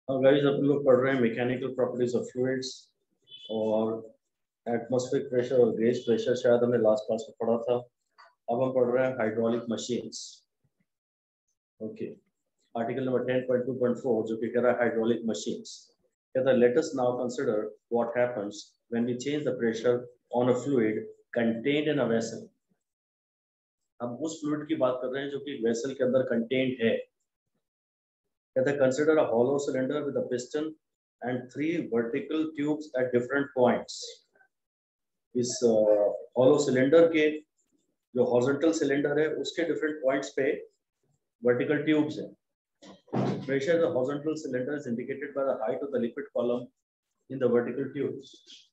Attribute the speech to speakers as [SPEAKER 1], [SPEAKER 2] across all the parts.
[SPEAKER 1] Guys अपन लोग पढ़ रहे हैं मैकेनिकल प्रॉपर्टीज ऑफ फ्लूइड्स और एटमॉस्फेरिक प्रेशर और गेज प्रेशर शायद हमने लास्ट क्लास में पढ़ा था। अब हम पढ़ रहे हैं hydraulic machines. Okay, article number 10.2.4 जो कि कह रहा है हाइड्रोलिक मशीन्स। कहता है let us now consider what happens when we change the pressure on a fluid contained in a vessel. हम उस फ्लूइड की बात कर रहे हैं जो कि वेसल के अंदर कंटेन्ड है। कहता है consider a hollow cylinder with a piston and 3 vertical tubes at different points. इस हॉलो सिलेंडर के जो हॉरिजॉन्टल सिलेंडर है उसके डिफरेंट पॉइंट्स पे वर्टिकल ट्यूब्स हैं। Pressure the horizontal cylinder is indicated by the height of the liquid column in the vertical tubes.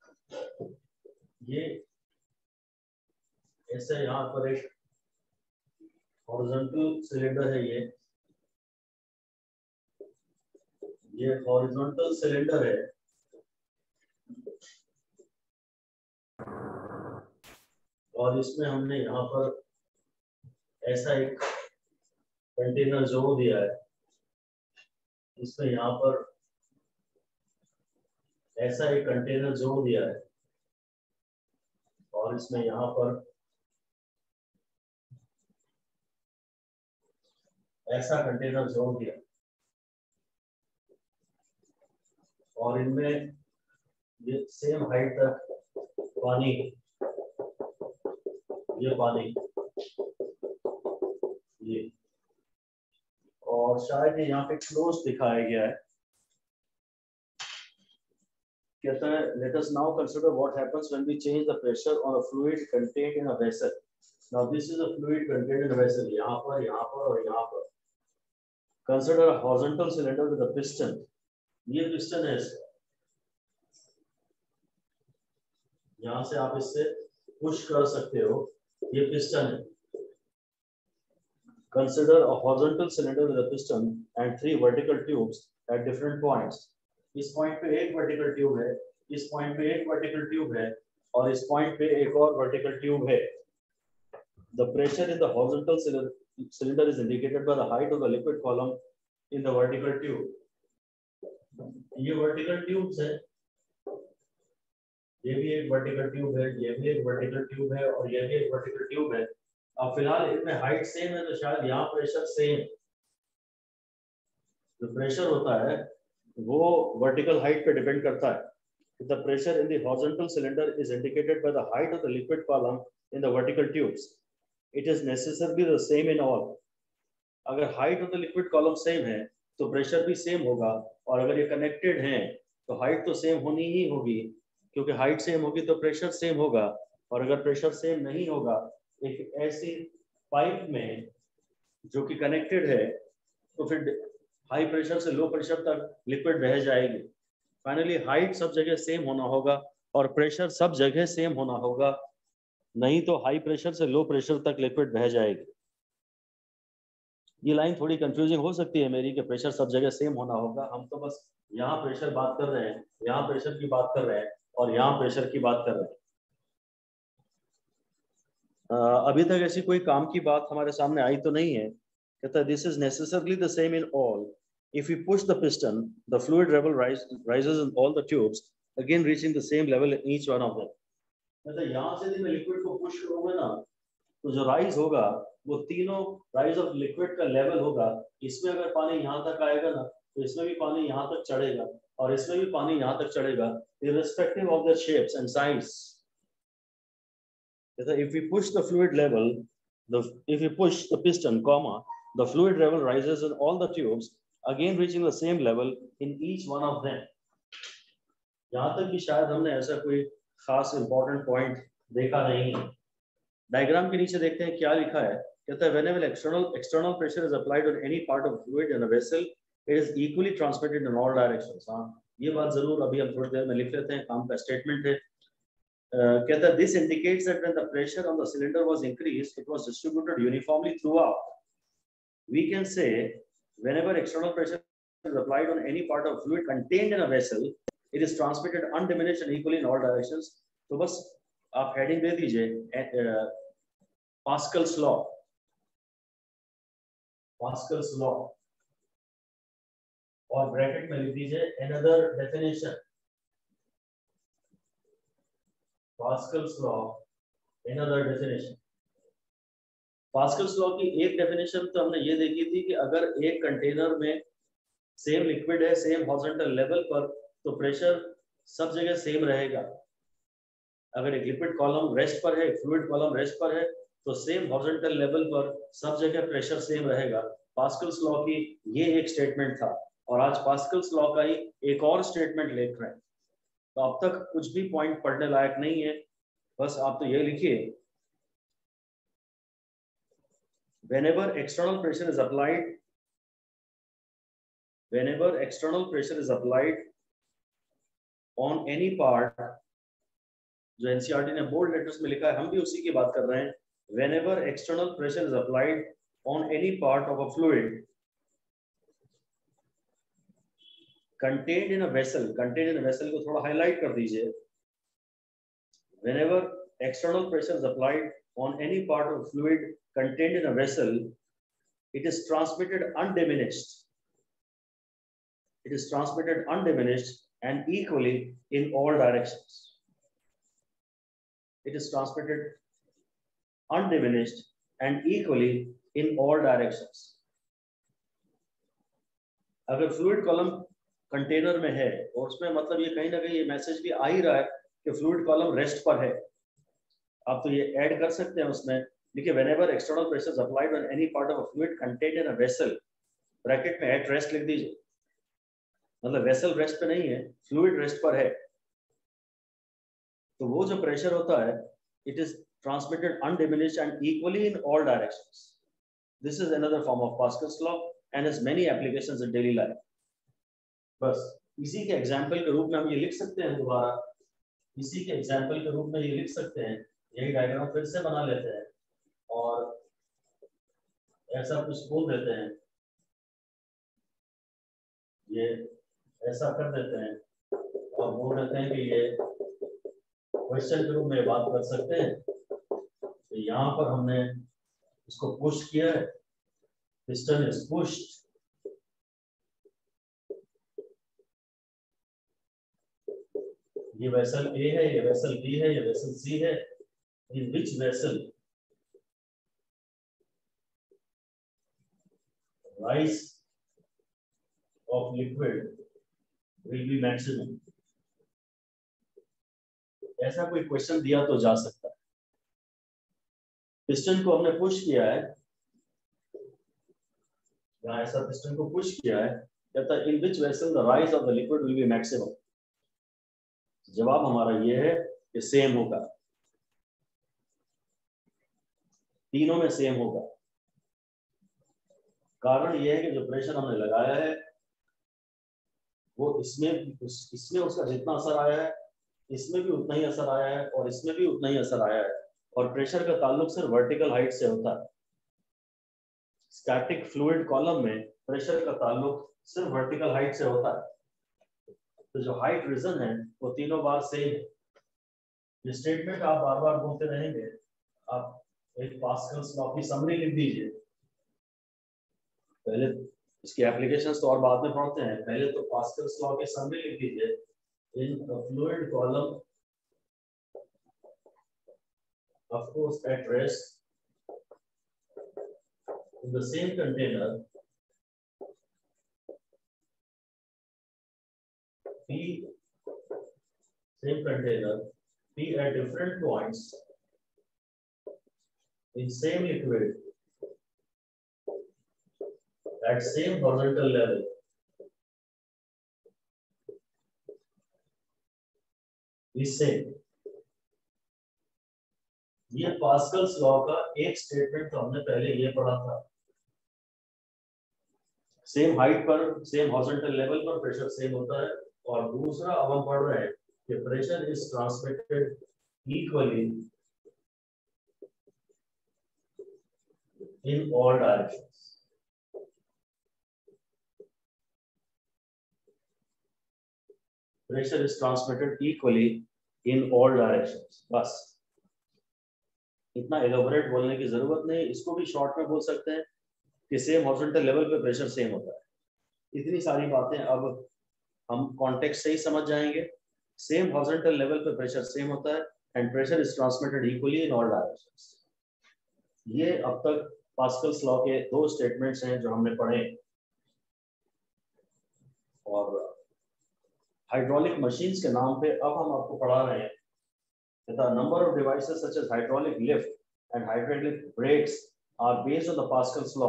[SPEAKER 1] ये ऐसे यहाँ पर एक हॉरिजॉन्टल सिलेंडर है। ये हॉरिजॉन्टल सिलेंडर है और इसमें हमने यहाँ पर ऐसा एक कंटेनर जोड़ दिया है। इसमें यहाँ पर ऐसा एक कंटेनर जोड़ दिया है और इसमें यहाँ पर ऐसा कंटेनर जोड़ दिया और इनमें ये सेम हाइट तक पानी, ये पानी, ये, और शायद ये यहाँ पे क्लोज दिखाया गया है। कहता है let us now consider what happens when we change the pressure on a fluid contained in a vessel. Now this is a fluid contained in a vessel. यहाँ पर और यहाँ पर consider a horizontal cylinder with a piston. ये piston है इसका, यहाँ से आप इससे पुश कर सकते हो। ये पिस्टन है। Consider a horizontal cylinder with a piston and 3 vertical tubes at different points. इस पॉइंट पे एक वर्टिकल ट्यूब है, इस पॉइंट पे एक वर्टिकल ट्यूब है और इस पॉइंट पे एक और वर्टिकल ट्यूब है। The pressure in the horizontal cylinder is indicated by the height of the liquid column in the vertical tube. ये वर्टिकल ट्यूब्स है, ये भी एक वर्टिकल ट्यूब है, ये भी एक वर्टिकल ट्यूब है और ये भी एक वर्टिकल ट्यूब है। अब फिलहाल इनमें हाइट सेम है तो शायद यहाँ प्रेशर सेम। जो प्रेशर होता है वो वर्टिकल हाइट पे डिपेंड करता है। The pressure in the horizontal cylinder is indicated by the height of the liquid column in the vertical tubes. It is necessarily the same in all. अगर height of the liquid column same है तो pressure भी same होगा और अगर ये connected हैं तो हाइट तो सेम होनी ही होगी, क्योंकि हाइट सेम होगी तो प्रेशर सेम होगा। और अगर प्रेशर सेम नहीं होगा एक ऐसी पाइप में जो कि कनेक्टेड है तो फिर हाई प्रेशर से लो प्रेशर तक लिक्विड बह जाएगी। फाइनली हाइट सब जगह सेम होना होगा और प्रेशर सब जगह सेम होना होगा, नहीं तो हाई प्रेशर से लो प्रेशर तक लिक्विड बह जाएगी। ये लाइन थोड़ी कंफ्यूजिंग हो सकती है मेरी कि प्रेशर सब जगह सेम होना होगा। हम तो बस यहाँ प्रेशर बात कर रहे हैं, यहाँ प्रेशर की बात कर रहे हैं और यहाँ प्रेशर की बात कर रहे हैं। अभी तक ऐसी कोई काम की बात हमारे सामने आई तो नहीं है। कहता है this is necessarily the same in all. If you push the piston, the fluid level rises in all the tubes, again reaching the same level in each one of them. मतलब यहाँ से यदि मैं लिक्विड को push करूँगा ना तो जो राइज होगा वो तीनों राइज ऑफ लिक्विड का लेवल होगा। इसमें अगर पानी यहाँ तक आएगा ना तो इसमें भी पानी यहाँ तक चढ़ेगा और इसमें भी पानी यहाँ तक चढ़ेगा, irrespective of their shapes and size. If we push the fluid level, if we push the piston, the fluid level rises in all the tubes, again reaching the same level in each one of them. यहाँ तक कि शायद हमने ऐसा कोई खास important point देखा नहीं है। डायग्राम के नीचे देखते हैं क्या लिखा है। कहता है whenever external pressure is applied on any part of fluid in a vessel, it is equally transmitted in all directions. हाँ, ये बात जरूर अभी हम थोड़ी देर में लिख लेते हैं, काम का स्टेटमेंट है। कहता है this indicates that when the pressure on the cylinder was increased, it was distributed uniformly throughout. We can say whenever external pressure is applied on any part of fluid contained in a vessel, it is transmitted undiminished and equally in all directions. तो बस आप heading दे दीजिए Pascal's law. Pascal's law और bracket में लिख दीजिए another definition, Pascal's law, another definition। Pascal's law की एक डेफिनेशन तो हमने ये देखी थी कि अगर एक कंटेनर में सेम लिक्विड है सेम हॉरिजॉन्टल लेवल पर तो प्रेशर सब जगह सेम रहेगा। अगर एक लिक्विड कॉलम रेस्ट पर है, फ्लूइड कॉलम रेस्ट पर है, तो सेम हॉरिजॉन्टल लेवल पर सब जगह प्रेशर सेम रहेगा। पास्कल्स लॉ की ये एक स्टेटमेंट था और आज पास्कल्स लॉ का ही एक और स्टेटमेंट लिख रहे हैं। तो अब तक कुछ भी पॉइंट पढ़ने लायक नहीं है, बस आप तो ये लिखिए, whenever external pressure is applied, whenever external pressure is applied on any part, जो एनसीईआरटी ने बोल्ड लेटर्स में लिखा है हम भी उसी की बात कर रहे हैं। whenever external pressure is applied on any part of a fluid contained in a vessel, contained in a vessel को थोड़ा हाईलाइट कर दीजिए। whenever external pressure is applied on any part of fluid contained in a vessel, it is transmitted undiminished. It is transmitted undiminished and equally in all directions. It is transmitted undiminished and equally in all directions. अगर fluid column container में है और उसमें मतलब ये कहीं ना कहीं ये मैसेज भी आ ही रहा है कि फ्लूइड कॉलम रेस्ट पर है, आप तो ये ऐड कर सकते हैं उसमें, देखिए whenever external pressure is applied on any part of a fluid contained in a vessel, bracket में at rest लिख दीजिए, मतलब वेसल रेस्ट पे नहीं है, फ्लूइड रेस्ट पर है, तो वो जो प्रेशर होता है it is transmitted undiminished and equally in all directions. This is another form of Pascal's law and has many applications in daily life. बस इसी के एग्जांपल के रूप में हम ये लिख सकते हैं, दोबारा इसी के एग्जांपल के रूप में ये लिख सकते हैं, यही डायग्राम फिर से बना लेते हैं और ऐसा कुछ बोल देते हैं, ये ऐसा कर देते हैं और बोल देते हैं कि ये क्वेश्चन के रूप में बात कर सकते हैं। तो यहाँ पर हमने इसको पुश किया है, पिस्टन इज पुश्ड, ये वेसल ए है, ये वेसल बी है, ये वेसल सी है। In which vessel rise of liquid will be maximum, ऐसा कोई क्वेश्चन दिया तो जा सकता है। पिस्टन को हमने पुश किया है, यहाँ ऐसा पिस्टन को पुश किया है, कहता है in which vessel the rise of the liquid will be maximum. जवाब हमारा ये है कि सेम होगा, तीनों में सेम होगा। कारण ये है कि जो प्रेशर हमने लगाया है वो इसमें उसका जितना असर आया है इसमें भी उतना ही असर आया है और इसमें भी उतना ही असर आया है, और प्रेशर का ताल्लुक सिर्फ वर्टिकल हाइट से होता है। स्टैटिक फ्लूइड कॉलम में प्रेशर का ताल्लुक सिर्फ वर्टिकल हाइट से होता है, तो जो हाइट रीजन है वो तीनों बार सेम है। ये स्टेटमेंट आप बार बार बोलते रहेंगे, आप एक पास्कल्स लॉ की समरी लिख दीजिए। पहले इसकी एप्लीकेशंस तो और बाद में पढ़ते हैं, पहले तो पास्कल्स लॉ की समरी लिख दीजिए। In a fluid column of course at rest in the same container P, same container P at different points in same liquid at same horizontal level is same। ये Pascal's law का एक statement तो हमने पहले ये पढ़ा था, same height पर सेम हॉरिजॉन्टल लेवल पर प्रेशर सेम होता है, और दूसरा अब हम पढ़ रहे हैं कि pressure is transmitted equally in all directions. Pressure is transmitted equally in all directions. बस इतना एलोबरेट बोलने की जरूरत नहीं, इसको भी शॉर्ट में बोल सकते हैं कि सेम हॉरिजॉन्टल लेवल पे प्रेशर सेम होता है। इतनी सारी बातें अब हम कॉन्टेक्स्ट से ही समझ जाएंगे। सेम हॉरिजॉन्टल लेवल पे प्रेशर सेम होता है and pressure is transmitted equally in all directions. ये अब तक पास्कल्स लॉ के 2 स्टेटमेंट्स हैं जो हमने पढ़े। और हाइड्रोलिक मशीन्स के नाम पे अब हम आपको पढ़ा रहे हैं the number of devices such as hydraulic lift and hydraulic brakes are based on the Pascal's law।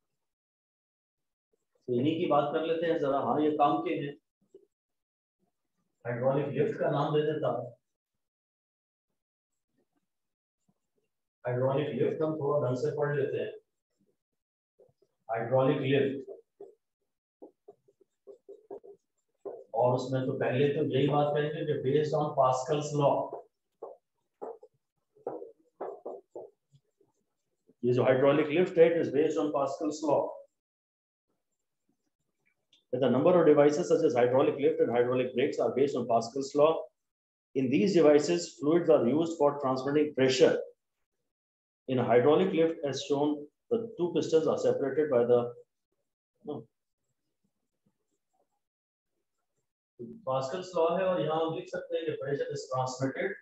[SPEAKER 1] तो इन्हीं की बात कर लेते हैं जरा। हाँ, ये काम के हैं। हाइड्रोलिक लिफ्ट का नाम दे देता हूं। हाइड्रोलिक लिफ्ट हम थोड़ा ढंग से पढ़ लेते हैं। हाइड्रोलिक लिफ्ट, और उसमें तो पहले तो यही बात करेंगे कि बेस्ड ऑन पास्कल्स लॉ। ये जो हाइड्रोलिक लिफ्ट है, it is based on Pascal's law. The number of devices such as hydraulic lift and hydraulic brakes are based on Pascal's law. In these devices, fluids are used for transmitting pressure. In a hydraulic lift, as shown, the 2 pistons are separated by the Pascal's law है, और यहाँ हम लिख सकते हैं कि pressure is transmitted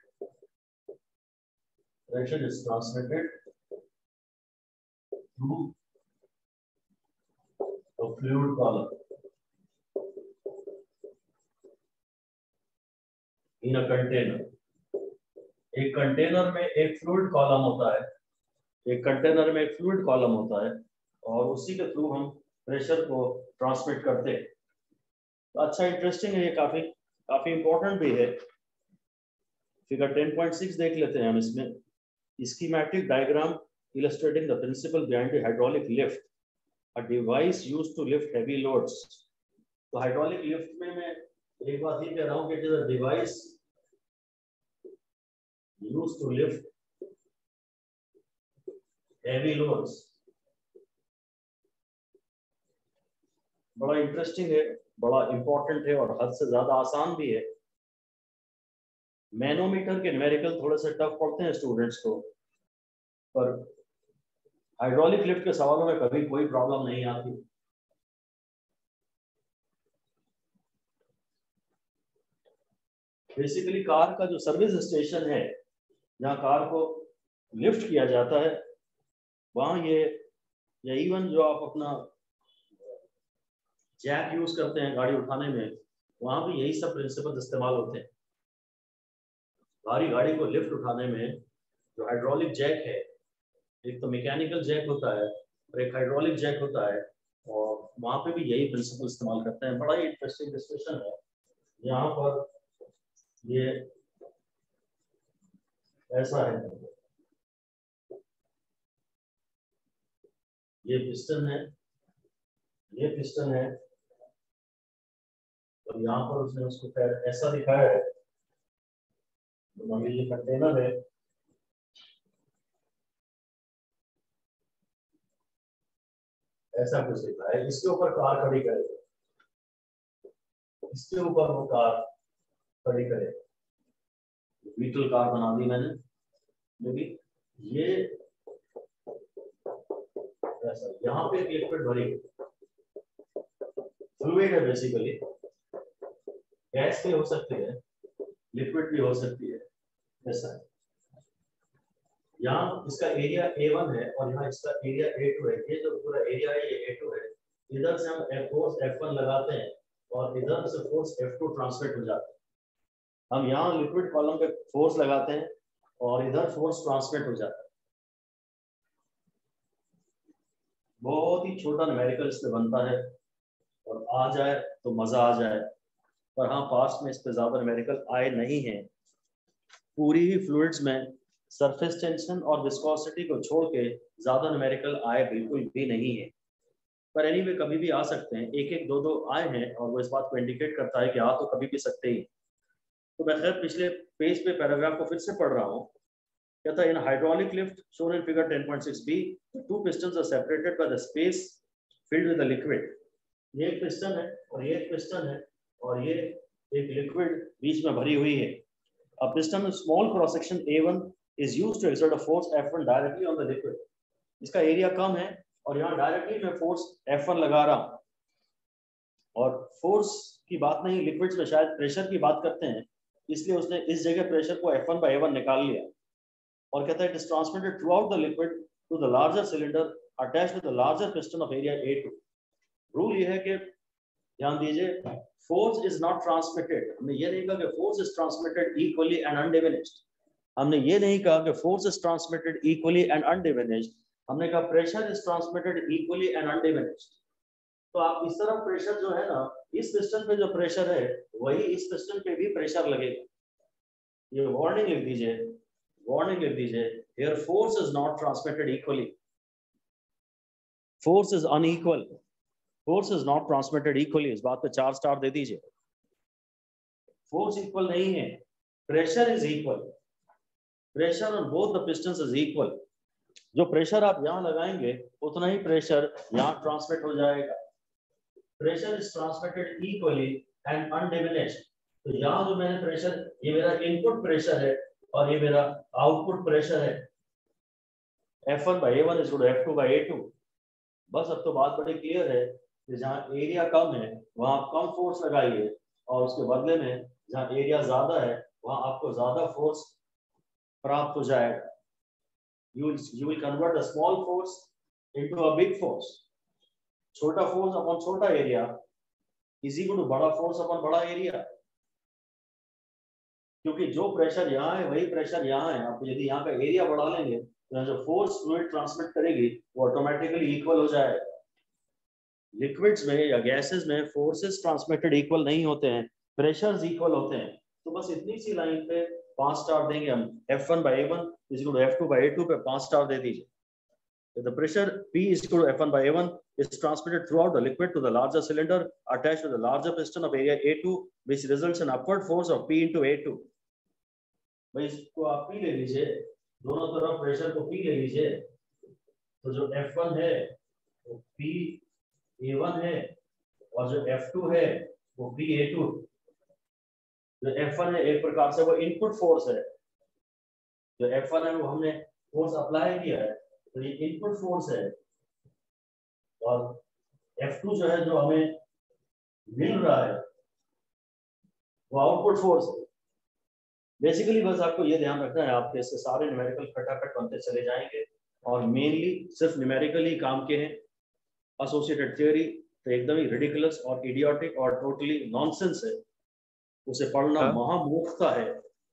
[SPEAKER 1] through the fluid column in a container। एक container में एक फ्लूइड कॉलम होता है, एक कंटेनर में एक फ्लूइड कॉलम होता है, और उसी के थ्रू हम प्रेशर को ट्रांसमिट करते हैं। तो अच्छा, इंटरेस्टिंग है ये, काफी इंपॉर्टेंट भी है। फिगर 10.6 देख लेते हैं हम। इसमें schematic diagram illustrating the principle behind the hydraulic lift, a device used to lift heavy loads। तो हाइड्रोलिक लिफ्ट में मैं एक बात ही कह रहा हूं कि it is a device used to lift heavy loads। बड़ा इंटरेस्टिंग है, बड़ा इंपॉर्टेंट है, और हद से ज्यादा आसान भी है। मैनोमीटर के न्यूमेरिकल थोड़े से टफ पड़ते हैं स्टूडेंट्स को, पर हाइड्रोलिक लिफ्ट के सवालों में कभी कोई प्रॉब्लम नहीं आती। बेसिकली कार का जो सर्विस स्टेशन है, जहाँ कार को लिफ्ट किया जाता है, वहां ये, या इवन जो आप अपना जैक यूज करते हैं गाड़ी उठाने में, वहां भी यही सब प्रिंसिपल इस्तेमाल होते हैं। भारी गाड़ी को लिफ्ट उठाने में जो हाइड्रोलिक जैक है, एक तो मैकेनिकल जैक होता है और एक हाइड्रोलिक जैक होता है, और वहां पे भी यही प्रिंसिपल इस्तेमाल करते हैं। बड़ा ही इंटरेस्टिंग डिस्कशन है। यहाँ पर ये ऐसा है, ये पिस्टन है, ये पिस्टन है, और यहाँ पर उसने उसको खैर ऐसा दिखाया है। तो ये कंटेनर है, ऐसा कुछ दिखा है। इसके ऊपर कार खड़ी करे, इसके ऊपर वो कार खड़ी करे, व्हीकल कार बना दी मैंने। लेकिन ये ऐसा, यहाँ पे एक लिक्विड भरी फ्लूइड है, बेसिकली गैस भी हो सकती है, लिक्विड भी हो सकती है, ऐसा है। यहाँ इसका एरिया A1 है और यहाँ इसका एरिया A2 है। ये जो पूरा एरिया है ये A2 है। इधर से हम फोर्स F1 लगाते हैं और इधर से फोर्स F2 ट्रांसमिट हो जाता है। हम यहाँ लिक्विड कॉलम पे फोर्स लगाते हैं और इधर फोर्स ट्रांसमिट हो जाता है। बहुत ही छोटा न्यूमेरिकल इसमें बनता है, और आ जाए तो मजा आ जाए, पर हाँ पास्ट में इस पे ज्यादा न्यूमेरिकल आए नहीं है। पूरी ही फ्लूइड्स में सरफेस टेंशन और विस्कोसिटी को छोड़ के ज्यादा न्यूमेरिकल आए बिल्कुल भी नहीं है, पर एनीवे कभी भी आ सकते हैं। एक एक दो आए हैं, और वो इस बात को इंडिकेट करता है कि आ तो कभी भी सकते ही। तो मैं खैर पिछले पेज पे पैराग्राफ को फिर से पढ़ रहा हूँ। कहता है, in hydraulic lift shown in figure 10.6b, two pistons are separated by the space filled with a liquid। ये एक पिस्टन है और ये एक पिस्टन है, और ये एक लिक्विड बीच में भरी हुई है। A piston with small cross section A1 is used to exert a force F1 directly on the liquid। इसका एरिया कम है और यहाँ डायरेक्टली मैं फोर्स F1 लगा रहा हूँ। और फोर्स की बात नहीं, लिक्विड्स में शायद प्रेशर की बात करते हैं, इसलिए उसने इस जगह प्रेशर को F1/A1 निकाल लिया और कहता है it is transmitted throughout the liquid to the larger cylinder attached with the larger piston of area A2। Rule ये है कि ध्यान दीजिए, फोर्स इज नॉट ट्रांसमिटेड, हमने ये नहीं कहा कि force is transmitted equally and undiminished, हमने ये नहीं कहा कि force is transmitted equally and undiminished, हमने कहा pressure is transmitted equally and undiminished. तो आप इस तरफ प्रेशर जो है ना, इस पिस्टन पे जो प्रेशर है वही इस पिस्टन पे भी प्रेशर लगेगा। ये वार्निंग लिख दीजिए, वार्निंग लिख दीजिए, here force is not transmitted equally, force is unequal, force is not transmitted equally, इस बात पे 4 स्टार दे दीजिए। फोर्स इक्वल नहीं है, pressure is equal, pressure on both the pistons is equal. जो प्रेशर आप यहां लगाएंगे उतना ही प्रेशर यहां ट्रांसमिट हो जाएगा। Pressure is transmitted equally and undiminished. तो यहाँ जो मैंने प्रेशर, ये मेरा इनपुट प्रेशर है और ये मेरा आउटपुट प्रेशर है, F1/A1 is equal to F2/A2। बस अब तो बात बड़ी क्लियर है कि जहाँ एरिया कम है वहां आप कम फोर्स लगाइए और उसके बदले में जहाँ एरिया ज्यादा है वहां आपको ज्यादा फोर्स प्राप्त हो जाएगा। You will convert a small force into a big force। छोटा फोर्स अपॉन छोटा एरिया इज इक्वल टू बड़ा फोर्स अपॉन बड़ा एरिया, क्योंकि जो प्रेशर यहाँ है वही प्रेशर यहाँ है। आप यदि यहाँ का एरिया बढ़ा लेंगे तो जो फोर्स फ्लूइड ट्रांसमिट करेगी वो ऑटोमेटिकली इक्वल हो जाएगा। लिक्विड्स में या गैसेस में फोर्सेस ट्रांसमिटेड इक्वल नहीं होते हैं, प्रेशर्स इक्वल होते हैं। तो बस इतनी सी लाइन पे 5 स्टार देंगे हम, F1/A1 is equal to F2/A2 पे 5 स्टार दे दीजिए। The pressure P is equal to F1/A1 is transmitted throughout the liquid to the larger cylinder attached to the larger piston of area A2, which results in upward force of P into A2। भाई इसको आप P ले लीजिए, दोनों तरफ pressure को P ले लीजिए, तो जो F1 है वो P/A1 है और जो F2 है वो P/A2। जो F1 है एक प्रकार से वो इनपुट फोर्स है, जो F1 है वो हमने फोर्स अप्लाई किया है, तो ये इनपुट फोर्स है, और F2 जो है जो हमें मिल रहा है वो आउटपुट फोर्स है। बेसिकली बस आपको ये ध्यान रखना है, आपके इससे सारे न्यूमेरिकल फटाफट बनते चले जाएंगे और मेनली सिर्फ न्यूमेरिकली काम के हैं। एसोसिएटेड थ्योरी तो एकदम ही रिडिकुलस और इडियोटिक और टोटली नॉनसेंस है, उसे पढ़ना महामूर्खता है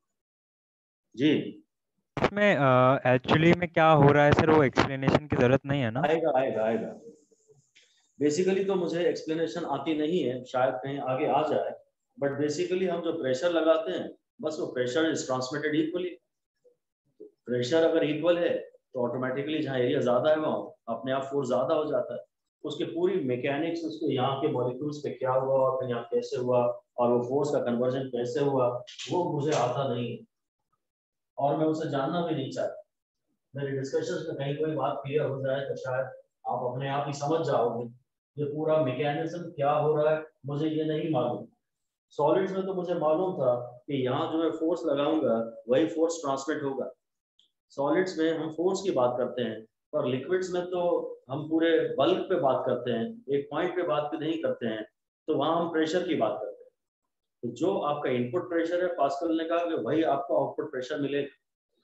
[SPEAKER 1] जी।
[SPEAKER 2] इसमें एक्चुअली में क्या हो रहा है सर, वो एक्सप्लेनेशन की जरूरत नहीं है ना?
[SPEAKER 1] आएगा आएगा आएगा। बेसिकली तो मुझे एक्सप्लेनेशन आती नहीं है, शायद कहीं आगे आ जाए, बट बेसिकली हम जो प्रेशर लगाते हैं बस वो pressure is transmitted equally. Pressure अगर इक्वल है तो ऑटोमेटिकली जहाँ एरिया ज्यादा है वहाँ अपने आप फोर्स ज्यादा हो जाता है। उसके पूरी मैकेनिक्स, उसके यहाँ के मॉलिक्यूल्स पे क्या हुआ और फिर यहाँ कैसे हुआ और वो फोर्स का कन्वर्जन कैसे हुआ, वो मुझे आता नहीं है और मैं उसे जानना भी नहीं चाहता। मेरे डिस्कशंस में कहीं कोई बात क्लियर हो जाए तो शायद आप अपने आप ही समझ जाओगे ये पूरा मैकेनिज्म क्या हो रहा है, मुझे ये नहीं मालूम। सॉलिड्स में तो मुझे मालूम था कि यहाँ जो मैं फोर्स लगाऊंगा वही फोर्स ट्रांसमिट होगा। सॉलिड्स में हम फोर्स की बात करते हैं, पर लिक्विड्स में तो हम पूरे बल्क पे बात करते हैं, एक पॉइंट पे बात नहीं करते हैं, तो वहाँ हम प्रेशर की बात करते हैं। तो जो आपका इनपुट प्रेशर है, पास्कल ने कहा कि वही आपको आउटपुट प्रेशर मिलेगा।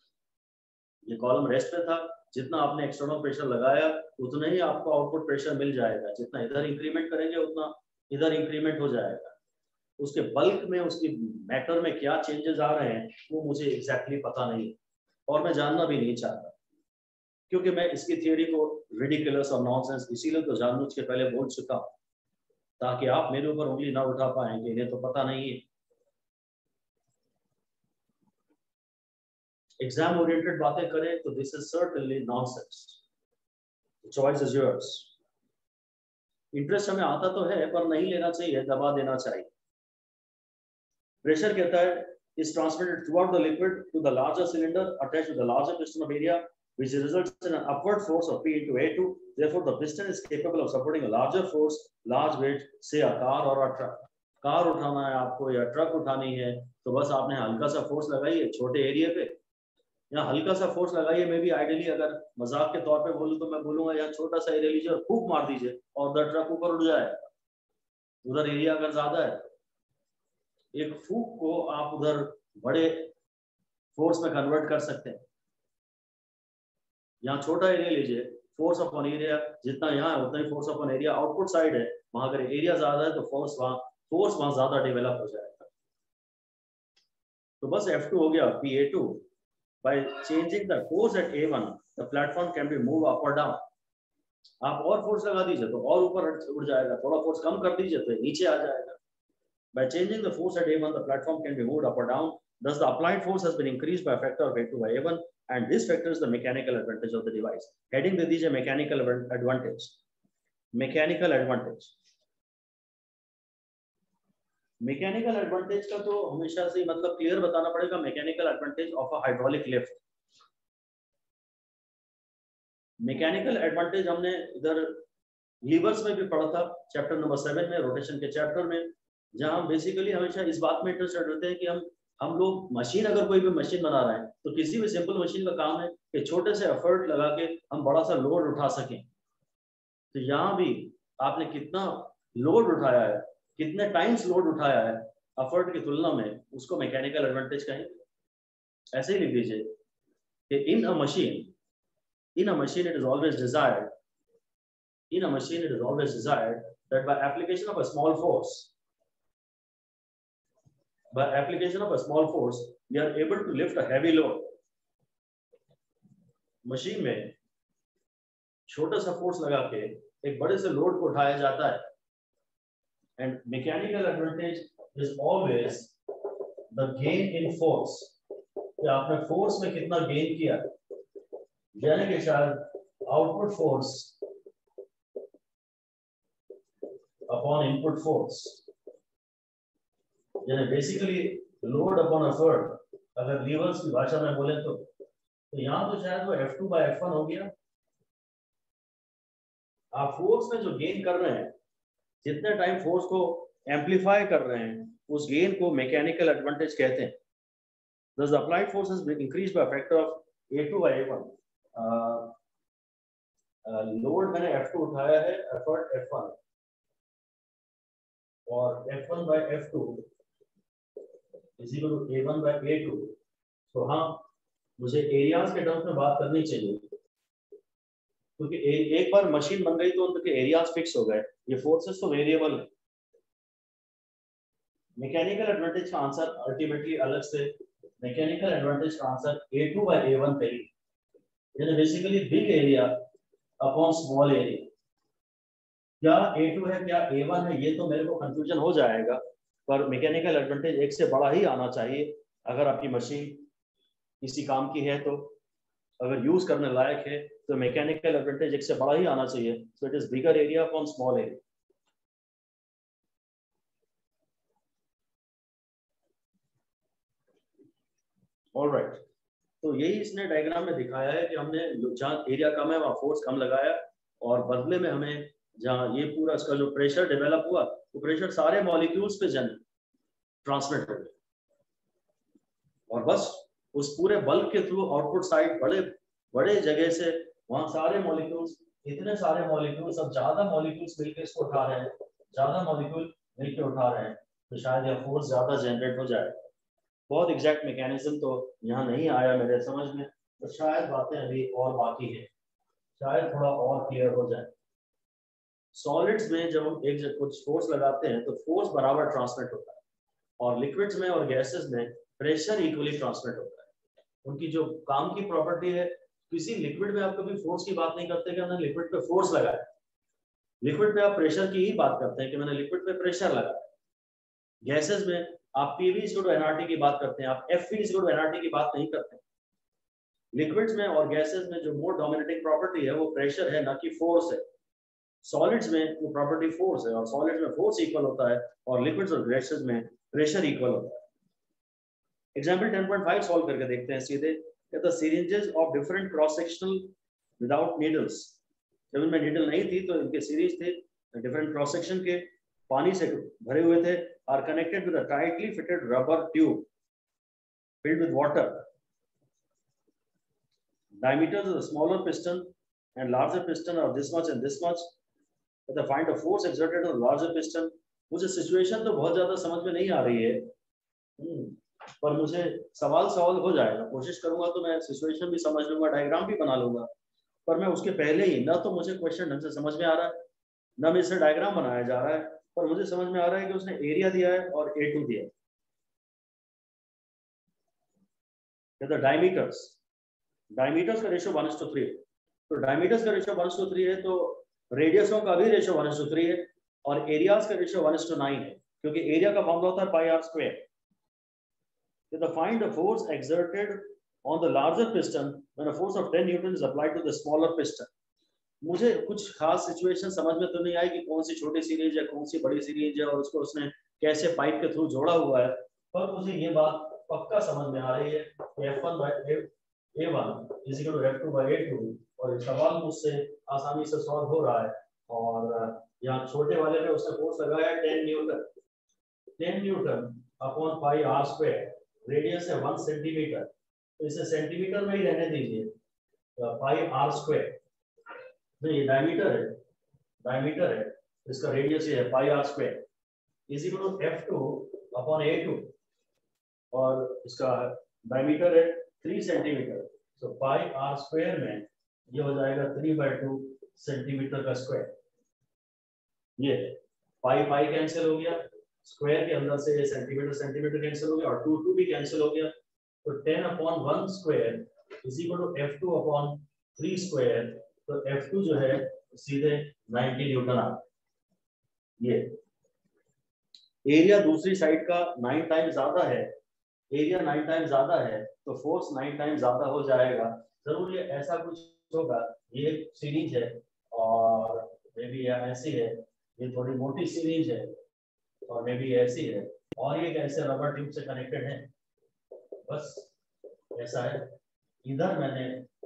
[SPEAKER 1] ये कॉलम रेस्ट पे था, जितना आपने एक्सटर्नल प्रेशर लगाया उतना ही आपको आउटपुट प्रेशर मिल जाएगा, जितना इधर इंक्रीमेंट करेंगे उतना इधर इंक्रीमेंट हो जाएगा। उसके बल्क में, उसकी मैटर में क्या चेंजेस आ रहे हैं वो मुझे एग्जैक्टली पता नहीं और मैं जानना भी नहीं चाहता, क्योंकि मैं इसकी थियोरी को रिडिकुलस और नॉनसेंस इसीलिए तो जानबूझ के पहले बोल चुका हूं, ताकि आप मेरे ऊपर उंगली ना उठा पाए कि इन्हें तो पता नहीं है। एग्जाम ओरिएंटेड बातें करें तो this is certainly nonsense. Choice is yours. Interest हमें आता तो है पर नहीं लेना चाहिए, दबा देना चाहिए। प्रेशर कहता है is transmitted throughout the liquid to the larger cylinder attached to the larger piston of area, which results in an upward force of P into A2. Therefore, the piston is capable of supporting a larger force, large weight, say a car or a truck. Car उठाना है आपको या truck उठानी है तो बस आपने हल्का सा फोर्स लगाइए छोटे एरिया पे, या हल्का सा फोर्स लगाइए। मैं भी आइडियली अगर मजाक के तौर पे बोलूं तो मैं बोलूंगा यहाँ छोटा सा एरिया लीजिए और फूंक मार दीजिए और द ट्रक ऊपर उड़ जाएगा। उधर एरिया अगर ज्यादा है, एक फूक को आप उधर बड़े फोर्स में कन्वर्ट कर सकते हैं। यहाँ छोटा एरिया लीजिए, फोर्स अपॉन एरिया जितना यहाँ है उतना ही force upon area output side है, वहां अगर एरिया ज्यादा है तो फोर्स वहां ज्यादा डेवलप हो जाएगा। तो बस F2 हो गया PA2। By changing the force at A1, the platform can be moved up or down. आप और फोर्स लगा दीजिए तो और ऊपर उड़ जाएगा, थोड़ा फोर्स कम कर दीजिए तो नीचे आ जाएगा। By changing the force at A1, the platform can be moved up or down. Thus, the applied force has been increased by a factor of A2 by A1, and this factor is the mechanical advantage of the device. Heading दे दीजिए mechanical advantage. Mechanical advantage. Mechanical advantage का तो हमेशा से मतलब clear बताना पड़ेगा। Mechanical advantage of a hydraulic lift. Mechanical advantage हमने इधर लीवर्स में भी पढ़ा था, चैप्टर नंबर 7 में, रोटेशन के चैप्टर में, जहां बेसिकली हमेशा इस बात में इंटरेस्टेड होते हैं कि हम लोग मशीन, अगर कोई भी मशीन बना रहे हैं तो किसी भी सिंपल मशीन का काम है कि छोटे से एफर्ट लगा के हम बड़ा सा लोड उठा सकें। तो यहाँ भी आपने कितना लोड उठाया है, कितने टाइम्स लोड उठाया है एफर्ट की तुलना में, उसको मैकेनिकल एडवांटेज कहेंगे। ऐसे ही लिख दीजिए कि in a machine it is always desired that by application of a small force we are able to lift a heavy load। Machine में छोटा सा फोर्स लगा के एक बड़े से लोड को उठाया जाता है। And mechanical advantage is always the gain in force, कि आपने फोर्स में कितना गेन किया, यानी कि शायद output force upon input force, यानी बेसिकली लोड अपॉन एफर्ट, अगर लीवर्स की भाषा में बोले तो यहाँ तो शायद वो F2 by F1 हो गया। आप फोर्स में जो गेन कर रहे हैं, जितने टाइम फोर्स को एम्पलीफाई कर रहे हैं, उस गेन को मैकेनिकल एडवांटेज कहते हैं। Thus, the applied force has been increased by a factor of A2 by A1. Load मैंने F2 उठाया है, एफर्ट F1, और F1 by F2 is equal to A1 by A2। तो हाँ, मुझे एरियाज के टर्म्स में बात करनी चाहिए, क्योंकि एक बार मशीन बन गई तो उनके एरियाज फिक्स हो गए, ये फोर्सेस तो वेरिएबल है। मैकेनिकल एडवांटेज का आंसर अल्टीमेटली अलग से, मैकेनिकल एडवांटेज का आंसर A2 by A1 पे ही, यानी basically big area upon small area. क्या A2 है क्या A1 है, ये तो मेरे को कंफ्यूजन हो जाएगा, पर मैकेनिकल एडवांटेज एक से बड़ा ही आना चाहिए अगर आपकी मशीन किसी काम की है, तो अगर यूज करने लायक है तो मैकेनिकल एडवांटेज एक से बड़ा ही आना चाहिए। So it is bigger area upon small area. Alright, तो यही इसने डायग्राम में दिखाया है कि हमने जहाँ एरिया कम है वहाँ फोर्स कम लगाया, और बदले में हमें जहाँ ये पूरा इसका जो प्रेशर डेवलप हुआ, वो प्रेशर सारे मॉलिक्यूल्स पे ट्रांसमिट हो गया, और बस उस पूरे बल्क के थ्रू आउटपुट साइड बड़े जगह से वहाँ सारे मॉलिक्यूल्स, इतने सारे मॉलिक्यूल्स, अब ज्यादा मॉलिक्यूल्स मिलकर इसको उठा रहे हैं, ज्यादा मॉलिक्यूल मिलकर उठा रहे हैं, तो शायद यह फोर्स ज्यादा जनरेट हो जाए। बहुत एग्जैक्ट मैकेनिज्म तो यहाँ नहीं आया मेरे समझ में, तो शायद बातें अभी और बाकी है, शायद थोड़ा और क्लियर हो जाए। सॉलिड्स में जब हम एक कुछ फोर्स लगाते हैं तो फोर्स बराबर ट्रांसमिट होता है, और लिक्विड्स में और गैसेस में प्रेशर इक्वली ट्रांसमिट होता है। उनकी जो काम की प्रॉपर्टी है, किसी लिक्विड में आप कभी फोर्स की बात नहीं करते कि मैंने लिक्विड पे फोर्स लगाया, लिक्विड पे आप प्रेशर की ही बात करते हैं कि मैंने लिक्विड पे प्रेशर लगाया। गैसेस में आप PV = nRT की बात करते हैं, आप FV = nRT की बात नहीं करते। लिक्विड्स में और गैसेस में जो मोर डोमिनेटिंग प्रॉपर्टी है वो प्रेशर है, ना कि फोर्स है। सॉलिड्स में वो प्रॉपर्टी फोर्स है, और सॉलिड्स में फोर्स इक्वल होता है, और लिक्विड्स और गैसेस में प्रेशर इक्वल होता है। एग्जाम्पल 10.5 सॉल्व करके देखते हैं सीधे। The syringes of different cross sectional without needles, जब इनमें नीडल नहीं थी तो इनके सीरीज थे, डिफरेंट क्रॉस सेक्शन के पानी से भरे हुए थे, are connected with a tightly fitted rubber tube filled with water. Diameters of the smaller piston and larger piston are this much and this much. Find the force exerted on the larger piston मुझे situation तो बहुत ज्यादा समझ में नहीं आ रही है, पर मुझे सवाल हो जाएगा, कोशिश करूंगा तो मैं सिचुएशन भी समझ लूंगा, डायग्राम भी बना लूंगा। पर मैं उसके पहले ही ना तो मुझे क्वेश्चन ढंग से समझ में आ रहा है, ना मेरे से डायग्राम बनाया जा रहा है, पर मुझे समझ में आ रहा है कि उसने एरिया दिया है और A2 दिया है। डायमीटर्स का रेशियो 1:3, तो डायमीटर्स का रेशियो 1:3 है, तो रेडियसों का भी रेशियो 1:3 है, और एरियाज का रेशियो 1:9 है, क्योंकि एरिया का फॉर्मूला होता है पाई आर स्क्वायर। तो find the force exerted on the larger piston when a force of 10 Newton is applied to the smaller piston. मुझे कुछ खास सिचुएशन समझ में तो नहीं आई कि कौन सी छोटी सीरीज है, कौन सी बड़ी सीरीज है, और उसको उसने कैसे पाइप के थ्रू जोड़ा हुआ है, पर मुझे ये बात पक्का समझ में आ रही है कि F1/A1 is equal to F2/A2, और सवाल मुझसे आसानी से सॉल्व हो रहा है। और यहाँ छोटे वाले पे उसने फोर्स लगाया 10 Newton upon pi r square, radius है 1 सेंटीमीटर, तो इसे सेंटीमीटर में ही रहने दीजिए, पाई आर स्क्वायर, ये डायमीटर है, इसका रेडियस ये है pi r square, is equal to F2 upon A2, और इसका डायमीटर है 3 सेंटीमीटर, तो पाई आर स्क्वायर में ये हो जाएगा 3/2 सेंटीमीटर का स्क्वायर। ये पाई कैंसिल हो गया, स्क्वायर के अंदर से सेंटीमीटर कैंसिल हो गया, और 2 भी कैंसिल हो गया, तो 10/1 square is equal to F2 upon 3 square, तो F2 जो है सीधे 90 न्यूटन आ गया। ये एरिया दूसरी साइड का 9 टाइम ज्यादा है, एरिया 9 टाइम ज्यादा है, तो फोर्स 9 टाइम ज्यादा हो जाएगा, जरूर ये ऐसा कुछ होगा। ये सीरीज है और मे बी ऐसी है, ये थोड़ी मोटी सीरीज है और मे बी ऐसी है, और ये कैसे रबर ट्यूब से कनेक्टेड है, बस ऐसा है। इधर मैंने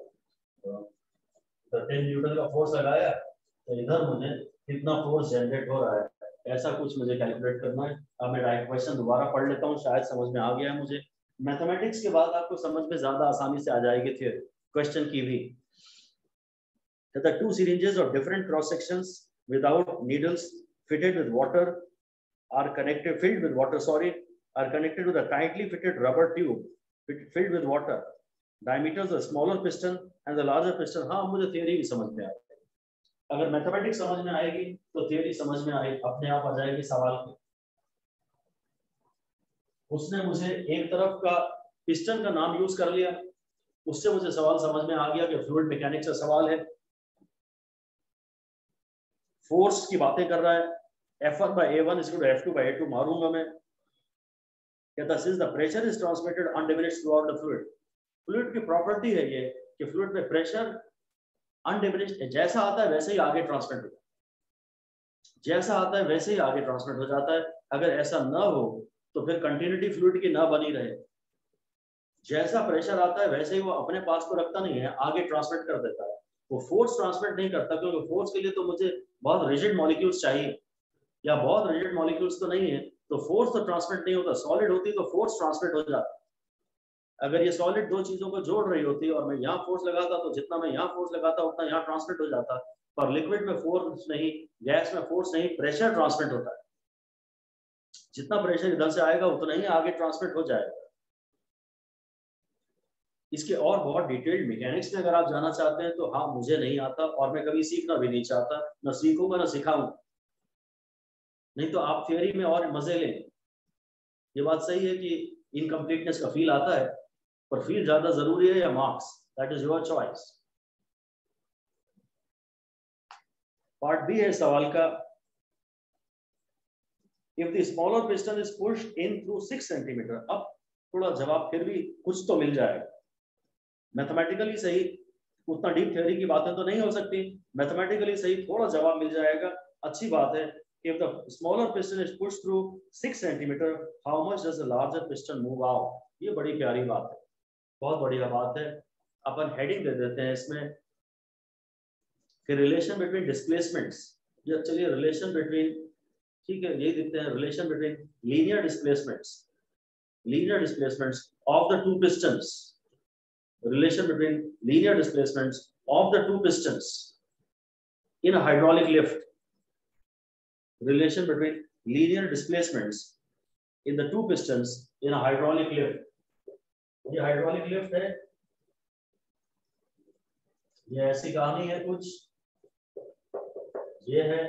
[SPEAKER 1] 10 न्यूटन का फोर्स लगाया, तो इधर मुझे कितना फोर्स जनरेट हो रहा है, ऐसा कुछ मुझे कैलकुलेट करना है। अब मैं क्वेश्चन दोबारा पढ़ लेता हूँ, शायद समझ में आ गया है मुझे। मैथमेटिक्स के बाद आपको समझ में ज्यादा आसानी से आ जाएगी थ्योरी क्वेश्चन की भी। The 2 syringes of different cross sections without needles fitted with water are connected, filled with water, are connected with a tightly fitted rubber tube filled with water. Diameters of smaller piston and the larger piston. हाँ, मुझे theory भी समझ में आ गई। अगर mathematics समझ में आएगी तो थियरी समझ में आएगी, अपने आप आ जाएगी सवाल की। उसने मुझे एक तरफ का पिस्टन का नाम यूज कर लिया, उससे मुझे सवाल समझ में आ गया कि फ्लूइड मैकेनिक्स का सवाल है, फोर्स की बातें कर रहा है, F1/A1 is equal to F2/A2 मारूंगा मैं। कहता है the pressure is transmitted undiminished throughout the fluid. Fluid की प्रॉपर्टी है ये कि फ्लूइड में प्रेशर अनडिमिनिश्ड जैसा आता है वैसे ही आगे ट्रांसमिट हो जाता है, जैसा आता है वैसे ही आगे ट्रांसमिट हो जाता है। अगर ऐसा ना हो तो फिर कंटिन्यूटी फ्लूइड की ना बनी रहे, जैसा प्रेशर आता है वैसे ही वो अपने पास तो रखता नहीं है, आगे ट्रांसमिट कर देता है, वो फोर्स ट्रांसमिट नहीं करता, क्योंकि फोर्स के लिए तो मुझे बहुत रिजिड मॉलिक्यूल्स चाहिए, या बहुत रिजिड मॉलिक्यूल्स तो नहीं है, तो फोर्स तो ट्रांसमिट नहीं होता। सॉलिड होती तो फोर्स ट्रांसमिट हो जाता। अगर ये सॉलिड दो चीजों को जोड़ रही होती और मैं यहाँ फोर्स लगाता तो जितना मैं यहाँ फोर्स लगाता उतना यहाँ ट्रांसमिट हो जाता, पर लिक्विड में फोर्स नहीं, गैस में फोर्स नहीं, प्रेशर ट्रांसमिट होता है, जितना प्रेशर इधर से आएगा उतना ही आगे ट्रांसमिट हो जाएगा। इसके और बहुत डिटेल्ड मैकेनिक्स में अगर आप जाना चाहते हैं तो हाँ, मुझे नहीं आता और मैं कभी सीखना भी नहीं चाहता, ना सीखूंगा ना सिखाऊंगा, नहीं तो आप थियोरी में और मजे लें। ये बात सही है कि इनकम्प्लीटनेस का फील आता है, पर फील ज्यादा जरूरी है या marks, that is your choice. Part B है सवाल का, if the smaller piston is pushed in through 6 centimetre. अब थोड़ा जवाब फिर भी कुछ तो मिल जाएगा, मैथमेटिकली सही, उतना डीप थ्योरी की बातें तो नहीं हो सकती, मैथमेटिकली सही थोड़ा जवाब मिल जाएगा, अच्छी बात है। If the smaller piston is pushed through 6 centimeter, how much does the larger piston move out? ये बड़ी प्यारी बात है, बहुत बढ़िया बात है। अपन हेडिंग दे देते हैं इसमें कि रिलेशन बिटवीन डिस्प्लेसमेंट्स, या चलिए रिलेशन बिटवीन, ठीक है यही देखते हैं, relation between linear displacements of the two pistons, relation between linear displacements of the two pistons in a hydraulic lift, relation between linear displacements in the two pistons in a hydraulic lift. ये hydraulic lift है, ये ऐसी कहानी है कुछ, ये है,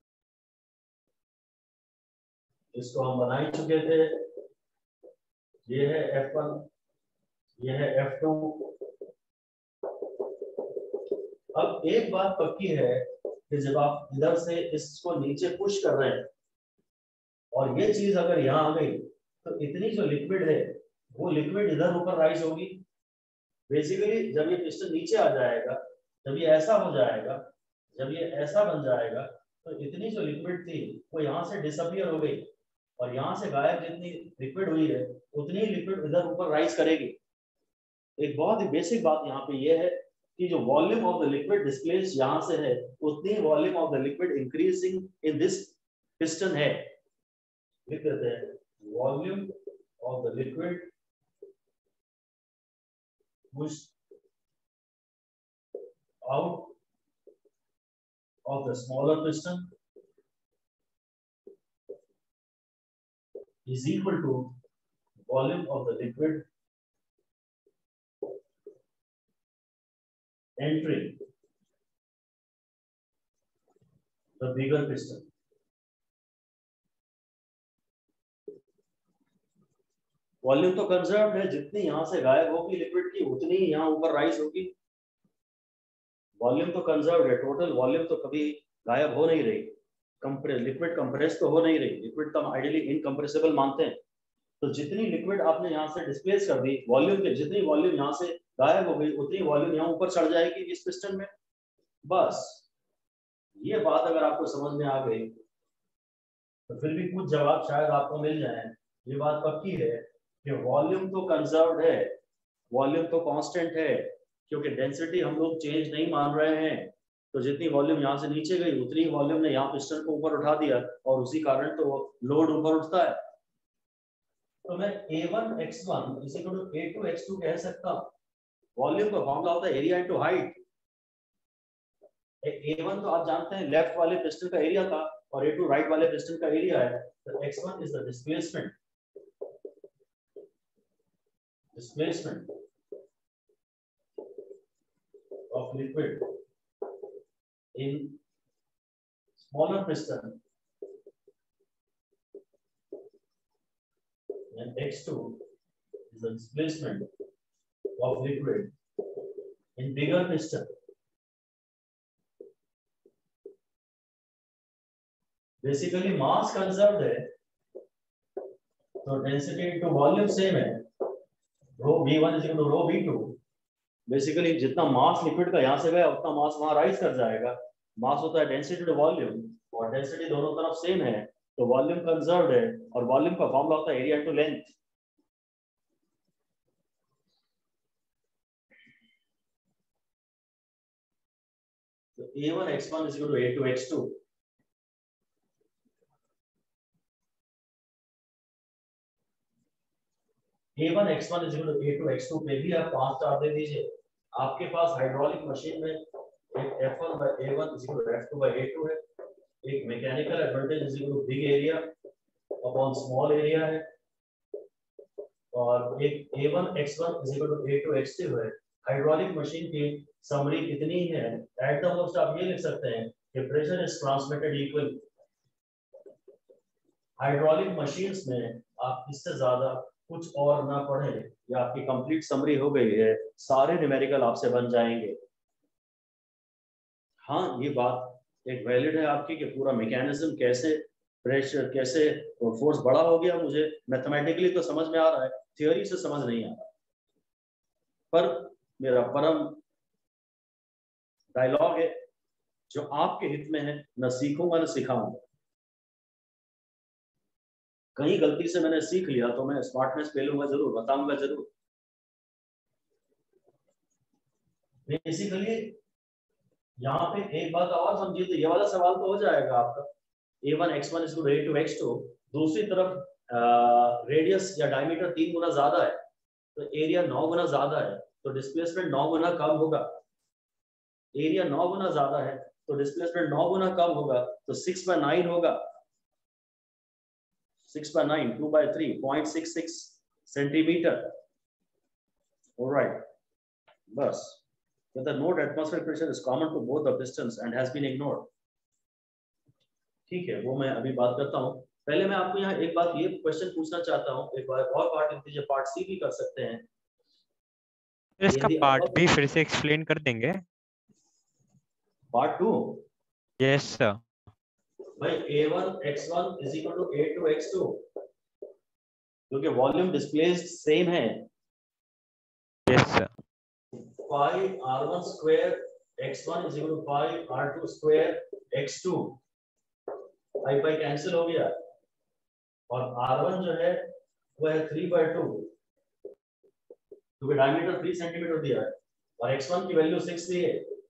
[SPEAKER 1] इसको हम बना ही चुके थे, ये है F1, ये है F2। अब एक बात पक्की है कि जब आप इधर से इसको नीचे पुश कर रहे हैं और ये चीज अगर यहाँ आ गई तो इतनी जो लिक्विड है वो लिक्विड इधर ऊपर राइज होगी। बेसिकली जब ये पिस्टन नीचे आ जाएगा, जब ये ऐसा हो जाएगा, जब ये ऐसा बन जाएगा तो इतनी जो लिक्विड थी वो यहाँ से डिसअपियर हो गई और यहाँ से गायब जितनी लिक्विड हुई है उतनी ही लिक्विड इधर ऊपर राइज करेगी। एक बहुत ही बेसिक बात यहाँ पे ये है कि जो volume of the liquid displace यहाँ से है उतनी volume of the liquid increasing in this piston है। लिख देते हैं volume of the liquid pushed out of the smaller piston is equal to volume of the liquid entering the bigger piston. Volume तो conserve है, जितनी यहां से गायब होगी लिक्विड की उतनी ही यहाँ ऊपर राइज होगी। वॉल्यूम तो कंजर्व है, टोटल वॉल्यूम तो कभी गायब हो नहीं रही। लिक्विड कंप्रेस तो हो नहीं रही, लिक्विड तो हम आइडियली इनकम्प्रेसिबल मानते हैं। तो जितनी लिक्विड आपने यहाँ से डिस्प्लेस कर दी, वॉल्यूम के जितनी वॉल्यूम यहाँ से गायब हो गई उतनी वॉल्यूम यहाँ ऊपर चढ़ जाएगी इस पिस्टन में। बस ये बात अगर आपको समझ में आ गई तो फिर भी कुछ जवाब शायद आपको मिल जाए। ये बात पक्की है कि वॉल्यूम तो कंजर्व्ड है, वॉल्यूम तो कांस्टेंट है, क्योंकि डेंसिटी हम लोग चेंज नहीं मान रहे हैं। तो जितनी वॉल्यूम यहाँ से नीचे गई उतनी वॉल्यूम ने यहाँ पिस्टन को ऊपर उठा दिया और उसी कारण तो लोड ऊपर उठता है। तो मैं A1x1 A2x2 कह सकता हूँ। वॉल्यूम का फॉर्मूला होता है एरिया इनटू हाइट। A1 तो आप जानते हैं लेफ्ट वाले पिस्टन का एरिया था और A2 राइट वाले पिस्टन का एरिया है। तो x1 is the displacement of liquid in smaller piston, and x2 is the displacement of liquid in bigger piston. Basically mass conserved है तो density into volume same है, rho v1 is equal to rho v2। Basically जितना mass liquid का यहाँ से गया उतना मास वहां राइज कर जाएगा। मास होता है डेंसिटी टू वॉल्यूम और डेंसिटी दोनों तरफ सेम है तो वॉल्यूम कंजर्व्ड है और वॉल्यूम का फॉर्मूला होता है एरिया टू लेंथ। तो A1x1 is equal to A2x2। A1x1 is equal to A2x2 पे भी आप 5 स्टार दे दीजिए। आपके पास हाइड्रोलिक मशीन में एक F1 by A1 is equal to F2 by A2 है, एक mechanical advantage is equal to big area upon small area है और एक A1x1 is equal to A2x2 है। हाइड्रोलिक मशीन की समरी कितनी है? एट द मोस्ट आप ये लिख सकते हैं कि pressure is transmitted equally. Hydraulic machines में आप इससे ज्यादा कुछ और ना पढ़े या आपकी कंप्लीट समरी हो गई है, सारे न्यूमेरिकल आपसे बन जाएंगे। हाँ ये बात एक वैलिड है आपकी कि पूरा मैकेनिज्म कैसे प्रेशर कैसे फोर्स बड़ा हो गया, मुझे मैथमेटिकली तो समझ में आ रहा है, थियोरी से समझ नहीं आ रहा। पर मेरा परम डायलॉग है जो आपके हित में है, न सीखूंगा न सिखाऊंगा। कहीं गलती से मैंने सीख लिया तो मैं स्मार्टनेस पे लूंगा जरूर, बताऊंगा जरूर। बेसिकली यहाँ पे एक बात और समझिए तो ये वाला सवाल तो हो जाएगा आपका A1x1 is equal to A2x2। दूसरी तरफ रेडियस या डायमीटर 3 गुना ज्यादा है तो एरिया 9 गुना ज्यादा है तो डिस्प्लेसमेंट 9 गुना कम होगा। एरिया 9 गुना ज्यादा है तो डिस्प्लेसमेंट 9 गुना कम होगा तो 6/9 होगा। 6/9, 2/3, 0.66 centimeter. All right, bus. But the node atmospheric pressure is common to both the pistons and has been ignored. ठीक है, वो मैं अभी बात करता हूँ। पहले मैं आपको यहाँ एक बात ये क्वेश्चन पूछना चाहता हूँ, एक बार और पार्ट लिख दीजिए, पार्ट सी भी कर सकते हैं।
[SPEAKER 2] इसका पार्ट भी फिर से एक्सप्लेन कर देंगे।
[SPEAKER 1] पार्ट 2?
[SPEAKER 2] Yes sir.
[SPEAKER 1] भाई A1 x1 is equal to A2 x2, क्योंकि वॉल्यूम डिस्प्लेस्ड सेम है।
[SPEAKER 2] Yes sir.
[SPEAKER 1] pi r1 square x1 is equal to pi r2 square x2, pi pi cancel हो गया, और r1 जो है वो है 3/2, क्योंकि डायमीटर 3 सेंटीमीटर दिया है, और x1 की वैल्यू 6 दी है,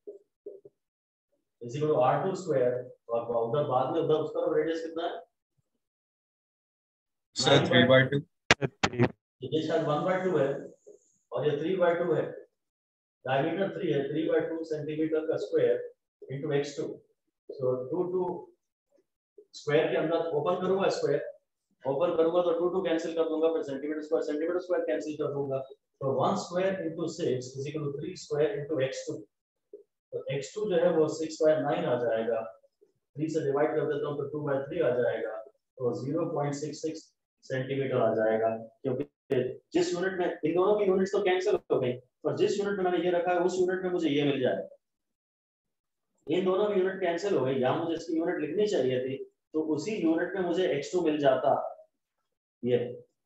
[SPEAKER 1] is equal to r2 square, और उधर बाद में उधर उसका रेडियस कितना है
[SPEAKER 3] सर? 3/2।
[SPEAKER 1] ये शायद 1/2 है और ये 3/2 है, डायमीटर 3 है, 3/2 सेंटीमीटर का स्क्वायर इनटू x2, सो 2 स्क्वायर के अंदर ओपन करूंगा, स्क्वायर ओपन करूंगा तो 2 कैंसिल कर दूंगा, फिर सेंटीमीटर स्क्वायर कैंसिल कर दूंगा, तो 1 square into 6 is equal to 3 square into x2, तो x2 जो है वो 6/9 आ जाएगा, 3 से डिवाइड कर देता हूं तो 2/3 आ जाएगा, तो 0.66 सेंटीमीटर आ जाएगा, क्योंकि जिस यूनिट में इन दोनों की यूनिट्स तो कैंसिल हो गई, और जिस यूनिट में मैंने ये रखा है उस यूनिट में मुझे ये मिल जाएगा, इन दोनों की यूनिट कैंसिल हो गई, यहाँ मुझे इसकी यूनिट लिखनी चाहिए थी, तो उसी यूनिट में मुझे x2 मिल जाता। ये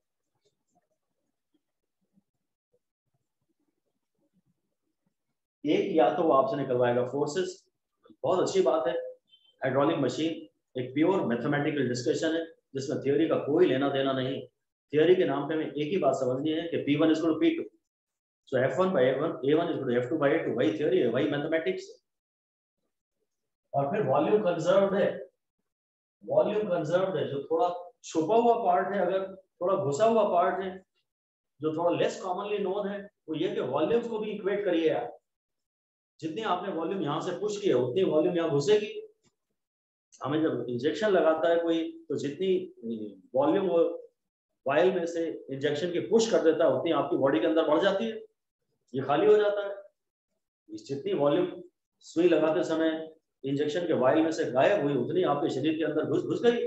[SPEAKER 1] एक या तो वो आपसे निकलवाएगा फोर्सेस, बहुत अच्छी बात है, हाइड्रोलिक मशीन एक प्योर मैथमेटिकल डिस्कशन है जिसमें थ्योरी का कोई लेना देना नहीं। थ्योरी के नाम पे हमें एक ही बात समझनी है कि P1 is equal to P2, so F1/A1, A1 is equal to F2/A2, वही थ्योरी है, वही मैथमेटिक्स है। और फिर वॉल्यूम कंजर्व्ड है, वॉल्यूम कंजर्व्ड है, जो थोड़ा छुपा हुआ पार्ट है, अगर थोड़ा घुसा हुआ पार्ट है, जो थोड़ा लेस कॉमनली नोन है, वो ये कि वॉल्यूम्स को भी इक्वेट करिए आप, जितनी आपने वॉल्यूम यहाँ से पुश किया उतनी वॉल्यूम यहाँ घुसेगी। हमें जब इंजेक्शन लगाता है कोई, तो जितनी वॉल्यूम वो वायल में से इंजेक्शन की पुश कर देता है उतनी आपकी बॉडी के अंदर बढ़ जाती है, ये खाली हो जाता है। जितनी वॉल्यूम सुई लगाते समय इंजेक्शन के वायल में से गायब हुई उतनी आपके शरीर के अंदर घुस गई,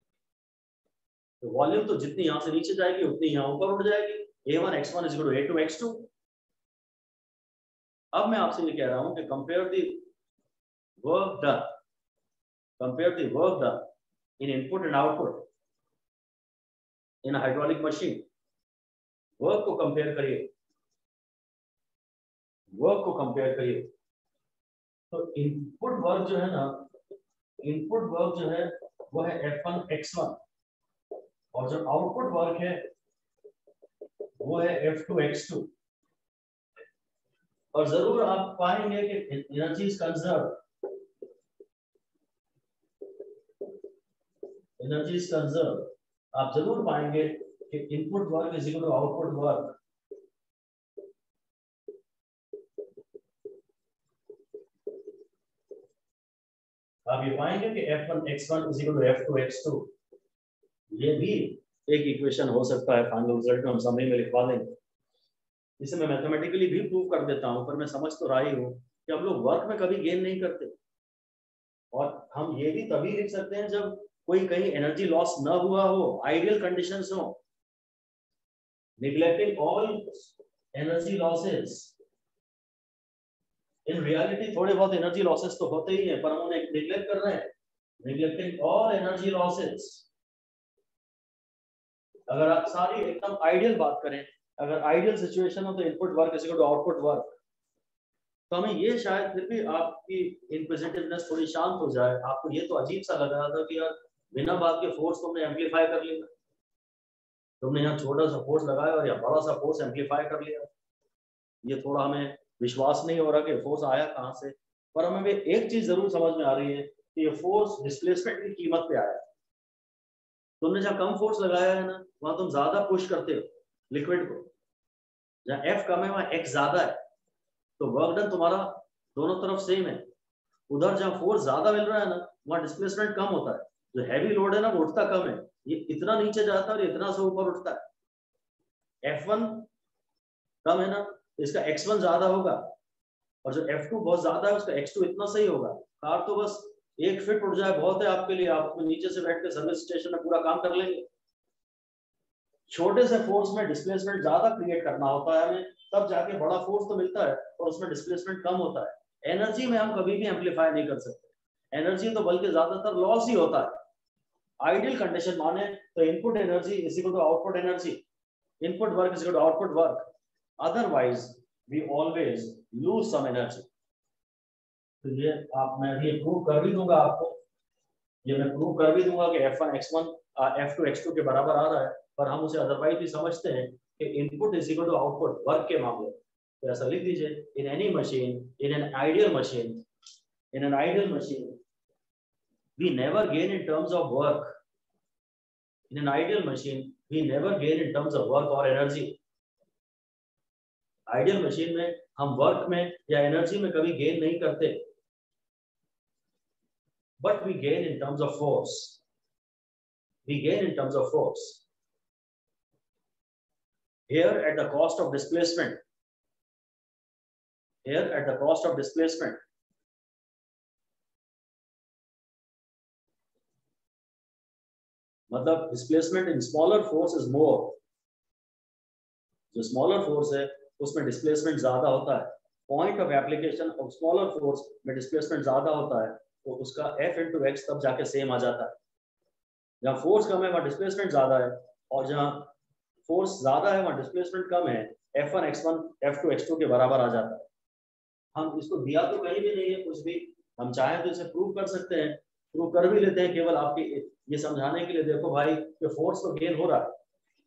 [SPEAKER 1] तो वॉल्यूम तो जितनी यहाँ से नीचे जाएगी उतनी यहाँ ऊपर उठ जाएगी। A1 x1 is equal to A2 x2। अब मैं आपसे ये कह रहा हूं कि compare the work done, compare the work done in input and output in hydraulic machine. Work को कंपेयर करिए, वर्क को कंपेयर करिए, तो इनपुट वर्क जो है ना, इनपुट वर्क जो है वो है F1 x1, और जो आउटपुट वर्क है वो है F2 x2। और जरूर आप पाएंगे कि energy is conserve, energy is conserve, आप जरूर पाएंगे कि input work is equal to output work. आप ये पाएंगे कि F1 x1 is equal to F2 x2। ये भी एक इक्वेशन हो सकता है, फाइनल रिजल्ट में हम समरी में लिखवा देंगे। इसे मैं मैथमेटिकली भी प्रूव कर देता हूं, पर मैं समझ तो रहा ही हूं कि हम लोग वर्क में कभी गेन नहीं करते, और हम ये भी तभी लिख सकते हैं जब कोई कहीं एनर्जी लॉस ना हुआ हो, आइडियल कंडीशंस हो। Neglecting all energy losses, in reality थोड़े बहुत एनर्जी लॉसेस तो होते ही हैं, पर हम उन्हें नेग्लेक्ट कर रहे हैं। नेग्लेक्टिंग ऑल एनर्जी लॉसेस, अगर आप सारी एकदम आइडियल बात करें, अगर आइडियल सिचुएशन हो तो input work is equal to output work, तो हमें ये शायद फिर भी आपकी इनक्विजिटिवनेस थोड़ी शांत हो जाए। आपको ये तो अजीब सा लग रहा था कि यार बिना बात के फोर्स तुमने एम्पलीफाई कर लिया, तुमने यहाँ छोटा सा फोर्स लगाया और यहाँ बड़ा सा फोर्स एम्पलीफाई कर लिया, ये थोड़ा हमें विश्वास नहीं हो रहा कि फोर्स आया कहाँ से। पर हमें एक चीज जरूर समझ में आ रही है कि ये फोर्स डिस्प्लेसमेंट की कीमत पे आया। तुमने जहाँ कम फोर्स लगाया है ना, वहां तुम ज्यादा पुश करते हो लिक्विड को, जहाँ F कम है वहां X ज्यादा है, तो वर्क डन तुम्हारा दोनों तरफ सेम है। उधर जहाँ फोर्स ज्यादा मिल रहा है ना, वहां डिस्प्लेसमेंट कम होता है, जो हैवी लोड है ना वो उठता कम है, ये इतना नीचे जाता है और इतना से ऊपर उठता है। F1 कम है ना, इसका X1 ज्यादा होगा, और जो F2 बहुत ज्यादा है उसका X2 इतना सही होगा। कार तो बस 1 फीट उठ जाए बहुत है आपके लिए, आप नीचे से बैठ के सर्विस स्टेशन में पूरा काम कर लेंगे। छोटे से फोर्स में डिस्प्लेसमेंट ज्यादा क्रिएट करना होता है हमें, तब जाके बड़ा फोर्स तो मिलता है और उसमें डिस्प्लेसमेंट कम होता है। एनर्जी में हम कभी भी एम्पलीफाई नहीं कर सकते, एनर्जी तो बल्कि ज्यादातर लॉस ही होता है। आइडियल कंडीशन माने तो input energy is equal to output energy, input work is equal to output work, otherwise we always lose some energy. तो ये मैं ये प्रूव कर भी दूंगा आपको, ये मैं प्रूव कर भी दूंगा कि F1 X1 F2 X2 के बराबर आ रहा है, पर हम उसे अदरवाइज भी समझते हैं कि input is equal to output work के मामले। तो ऐसा लिख दीजिए, in any machine, in an ideal machine, in an ideal machine we never gain in terms of work, in an ideal machine we never gain in terms of work or energy। Ideal machine में हम work में या energy में कभी gain नहीं करते, but we gain in terms of force, we gain in terms of force here at the cost of displacement, here at the cost of displacement। मतलब displacement in smaller force is more, जो smaller force है उसमें displacement ज्यादा होता है। Point of application of smaller force में displacement ज्यादा होता है, तो उसका F into X तब जाके सेम आ जाता है। जहाँ फोर्स कम है वहाँ डिस्प्लेसमेंट ज्यादा है, और जहाँ फोर्स ज्यादा है वहाँ डिस्प्लेसमेंट कम है, F1 X1 F2 X2 के बराबर आ जाता है। हम इसको दिया तो कहीं भी नहीं है कुछ भी, हम चाहें तो इसे प्रूव कर सकते हैं, प्रूव कर भी लेते हैं केवल आपके ये समझाने के लिए, देखो भाई कि फोर्स तो गेन हो रहा है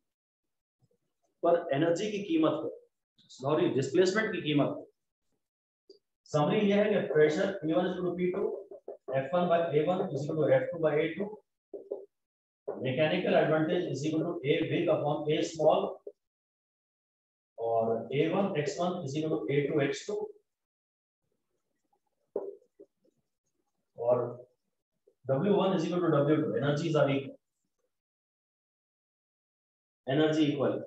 [SPEAKER 1] पर एनर्जी की कीमत पे, सॉरी डिस्प्लेसमेंट की कीमत पे। समरी ये है कि pressure P1 = P2, F1 by A1 is equal to F2 by A2, mechanical advantage is equal to A big upon A small, और A1 X1 is equal to A2 X2, और W1 is equal to W2, energies are equal, energy equal।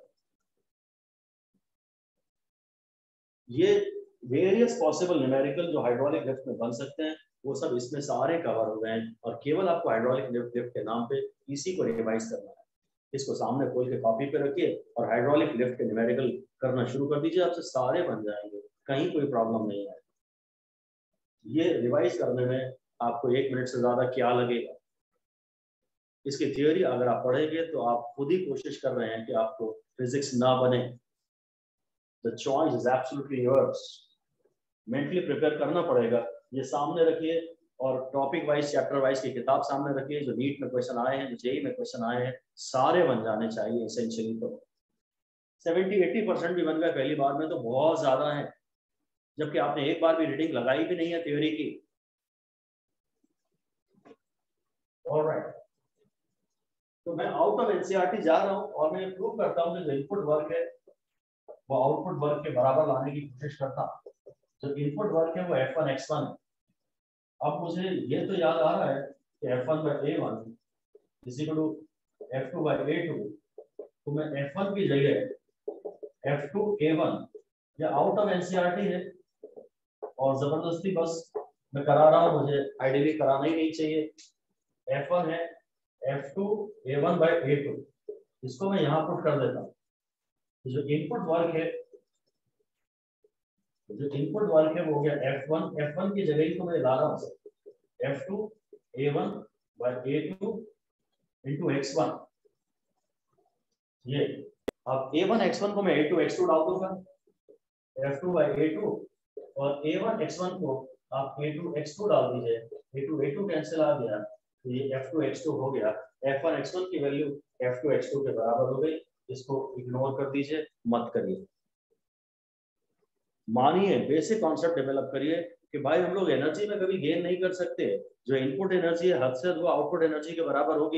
[SPEAKER 1] ये various possible numerical जो hydraulic lift में बन सकते हैं वो सब इसमें सारे कवर हो गए हैं, और केवल आपको हाइड्रोलिक लिफ्ट के नाम पे इसी को रिवाइज करना है। इसको सामने खोल के कॉपी पे रखिए और हाइड्रोलिक लिफ्ट के न्यूमेरिकल करना शुरू कर दीजिए, आपसे सारे बन जाएंगे, कहीं कोई प्रॉब्लम नहीं है। ये रिवाइज करने में आपको 1 मिनट से ज्यादा क्या लगेगा। इसकी थियोरी अगर आप पढ़ेंगे तो आप खुद ही कोशिश कर रहे हैं कि आपको फिजिक्स ना बने। The choice is absolutely yours। Mentally prepare करना पड़ेगा। ये सामने रखिए और टॉपिक वाइज चैप्टर वाइज की किताब सामने रखिए, जो नीट में क्वेश्चन आए हैं, जो जेई में क्वेश्चन आए हैं, सारे बन जाने चाहिए एसेंशियली। तो 70-80% भी बन गए पहली बार में तो बहुत ज्यादा है, जबकि आपने एक बार भी रीडिंग लगाई भी नहीं है थ्योरी की। ऑलराइट, तो मैं आउट ऑफ एनसीईआरटी जा रहा हूँ और मैं प्रूव करता हूँ कि जो इनपुट वर्क है वो आउटपुट वर्क के बराबर लाने की कोशिश करता हूँ। जो इनपुट वर्क है वो F1 X1 है। अब मुझे ये तो याद आ रहा है कि F1 by A1 is equal to F2 by A2, तो मैं F1 की जगह F2 A1, या आउट ऑफ एनसीईआरटी है और जबरदस्ती बस मैं करा रहा हूँ, मुझे आइडियली कराना ही नहीं चाहिए। F1 है F2 A1 by A2, इसको मैं यहाँ पुट कर देता हूँ। जो इनपुट वर्क है, जो इनपुट वर्क है वो हो गया F1 की जगह ही तो मैं ला रहा हूँ F2 A1 by A2 into X1। ये अब A1 X1 को मैं A2 X2 डाल दूंगा, F2 by A2, और A1 X1 को आप A2 X2 डाल दीजिए, A2 A2 कैंसिल आ गया, तो ये F2 X2 हो गया। F1 X1 की वैल्यू F2 X2 के बराबर हो गई। इसको इग्नोर कर दीजिए, मत करिए। मानिए बेसिक कॉन्सेप्ट डेवलप करिए कि भाई हम लोग एनर्जी में कभी गेन नहीं कर सकते, जो इनपुट एनर्जी है हद से वो आउटपुट एनर्जी के बराबर होगी।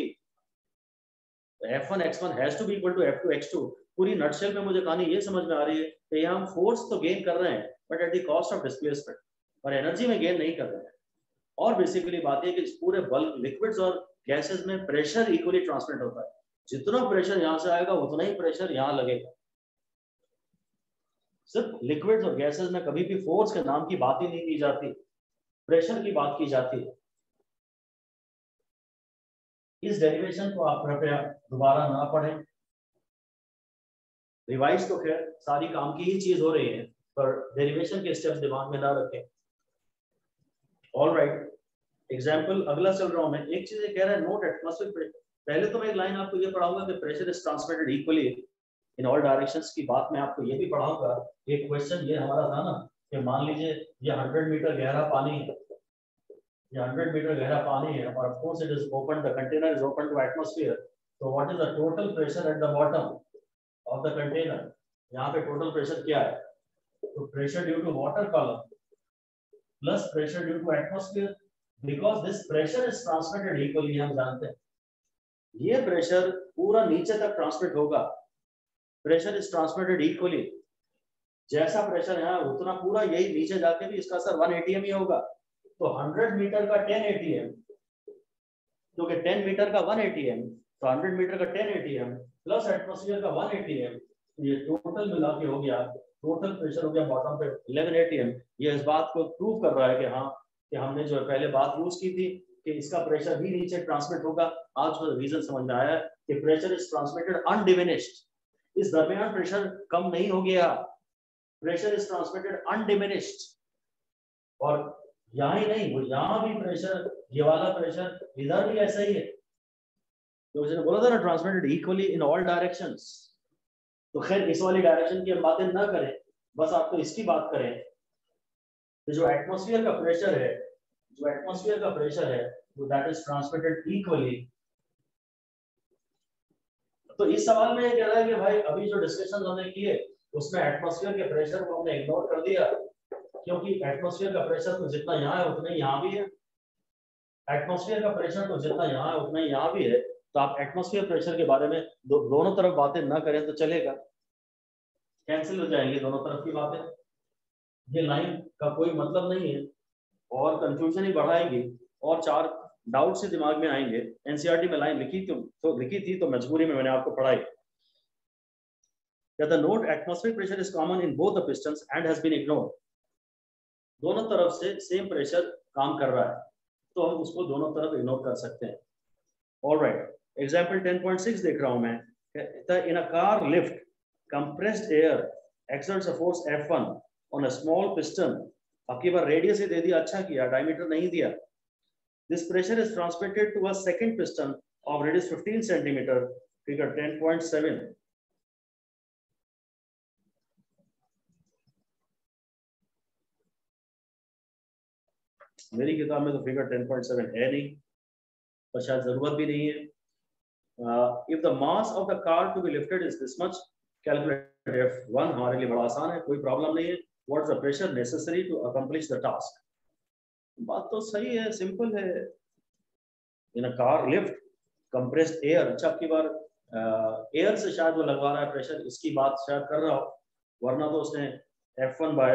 [SPEAKER 1] F1 X1 has to be equal to F2 X2। पूरी नटशेल में मुझे कहानी ये समझ में आ रही है कि यहाँ हम फोर्स तो गेन कर रहे हैं but at the cost of displacement, और एनर्जी में गेन नहीं कर रहे हैं। और बेसिकली बात है कि इस पूरे बल्क लिक्विड्स और गैसेस में प्रेशर इक्वली ट्रांसमिट होता है। जितना प्रेशर यहां से आएगा उतना ही प्रेशर यहां लगेगा। सिर्फ लिक्विड्स और गैसेस में कभी भी फोर्स के नाम की बात ही नहीं की जाती, प्रेशर की बात की जाती है। इस डेरिवेशन को आप कृपया दोबारा ना पढ़ें, रिवाइज तो खैर सारी काम की ही चीज हो रही है, पर डेरिवेशन के स्टेप्स दिमाग में ना रखें। ऑलराइट, एग्जाम्पल अगला चल रहा हूं मैं। एक चीज ये कह रहा है नोट एटमॉस्फेरिक। पहले तो मैं एक लाइन आपको ये पढ़ाऊंगा कि pressure is transmitted equally in all directions की बात मैं आपको ये भी पढ़ाऊंगा। एक क्वेश्चन ये हमारा था ना कि मान लीजिए ये 100 मीटर गहरा पानी है, ये 100 मीटर गहरा पानी है और of course it is open, the container is open to atmosphere, तो what is the total pressure at the bottom of the container? यहाँ पे टोटल प्रेशर क्या है? तो pressure due to water column plus pressure due to atmosphere, because this pressure is transmitted equally. हम जानते हैं ये प्रेशर पूरा नीचे तक ट्रांसमिट होगा। प्रेशर इज ट्रांसमिटेड इक्वली, जैसा प्रेशर है उतना पूरा यही नीचे जाके भी इसका असर 1 atm ही होगा। तो 100 मीटर का 10 atm, क्योंकि 10 मीटर का 1 atm, तो 100 मीटर का 10 atm प्लस एटमॉस्फेयर का 1 atm, ये टोटल मिला के हो गया, टोटल प्रेशर हो गया बॉटम पे 11 atm। ये इस बात को प्रूव कर रहा है कि हाँ, कि हमने जो पहले बात यूज की थी कि इसका प्रेशर भी नीचे ट्रांसमिट होगा। आज तो रीजन समझ में आया कि प्रेशर इज ट्रांसमिटेड अनडिमिनिश्ड। इस दरमियान प्रेशर कम नहीं हो गया, प्रेशर इज ट्रांसमिटेड अनडिमिनिश्ड। और यहाँ ही नहीं, वो यहाँ भी प्रेशर, ये वाला प्रेशर इधर भी ऐसा ही है। तो उसने बोला था ना transmitted equally in all directions. तो खैर इस वाली डायरेक्शन की हम बातें ना करें, बस आप तो इसकी बात करें। तो जो एटमॉस्फेयर का प्रेशर है, जो एटमॉस्फेयर का प्रेशर है वो दैट इज ट्रांसमिटेड इक्वली। तो इस सवाल में ये कह रहा है कि भाई अभी जो डिस्कशन हमने किए उसमें एटमॉस्फेयर के प्रेशर को हमने इग्नोर कर दिया, क्योंकि एटमॉस्फेयर का प्रेशर तो जितना यहाँ है उतना ही यहाँ भी है। एटमॉस्फेयर का प्रेशर तो जितना यहाँ है उतना ही यहाँ भी है। तो आप एटमॉस्फेयर प्रेशर के बारे में दोनों तरफ बातें ना करें तो चलेगा, कैंसिल हो जाएंगी दोनों तरफ की बातें। ये लाइन का कोई मतलब नहीं है और कंफ्यूजन ही बढ़ाएगी और चार डाउट से दिमाग में आएंगे। एनसीईआरटी में लाइन लिखी थी तो मजबूरी में मैंने आपको पढ़ाई। The note atmospheric pressure is common in both the pistons and has been ignored. दोनों तरफ से सेम प्रेशर काम कर रहा है, तो हम उसको दोनों तरफ इग्नोर कर सकते हैं। Alright, example 10.6 देख रहा हूं मैं। In a car lift, compressed air exerts a force F1 on a small piston. आपकी बार रेडियस ही दे दिया, अच्छा किया, डायमीटर नहीं दिया। This pressure is transmitted to a second piston of radius 15 centimeter. Figure 10.7. मेरी किताब में तो फिगर 10.7 है नहीं, और शायद जरूरत भी नहीं है। If the mass of the car to be lifted is this much, calculate F1। हमारे लिए बड़ा आसान है, कोई प्रॉब्लम नहीं है। What is the pressure necessary to accomplish the task? बात तो सही है, सिंपल है। In a car lift, compressed air, अच्छा आपकी बार एयर से शायद वो लगवा रहा है प्रेशर, इसकी बात शायद कर रहा हो, वरना तो उसने F1 by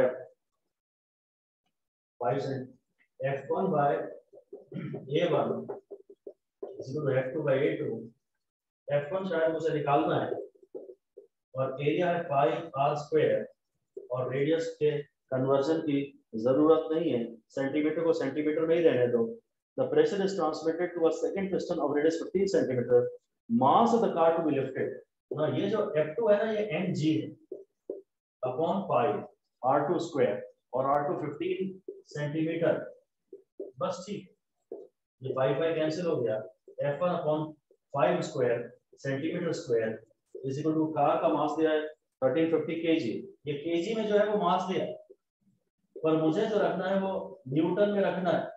[SPEAKER 1] F1 by A1 is equal to F2 by A2। F1 शायद मुझे निकालना है और एरिया है पाई आर स्क्वायर, और रेडियस के कन्वर्जन की जरूरत नहीं है, सेंटीमीटर को सेंटीमीटर में ही रहने दो। The pressure is transmitted to a second piston of radius 15 centimeter. Mass of the car to be lifted. ना ये जो F2 है ना, ये mg है upon pi r2 square, और r2 15 सेंटीमीटर, बस ठीक, ये पाई पाई कैंसिल हो गया। F1 upon 5 square centimetre square is equal to car का मास दिया है 1350 kg। ये kg में जो है वो मास दिया, पर मुझे जो रखना है वो न्यूटन में रखना है।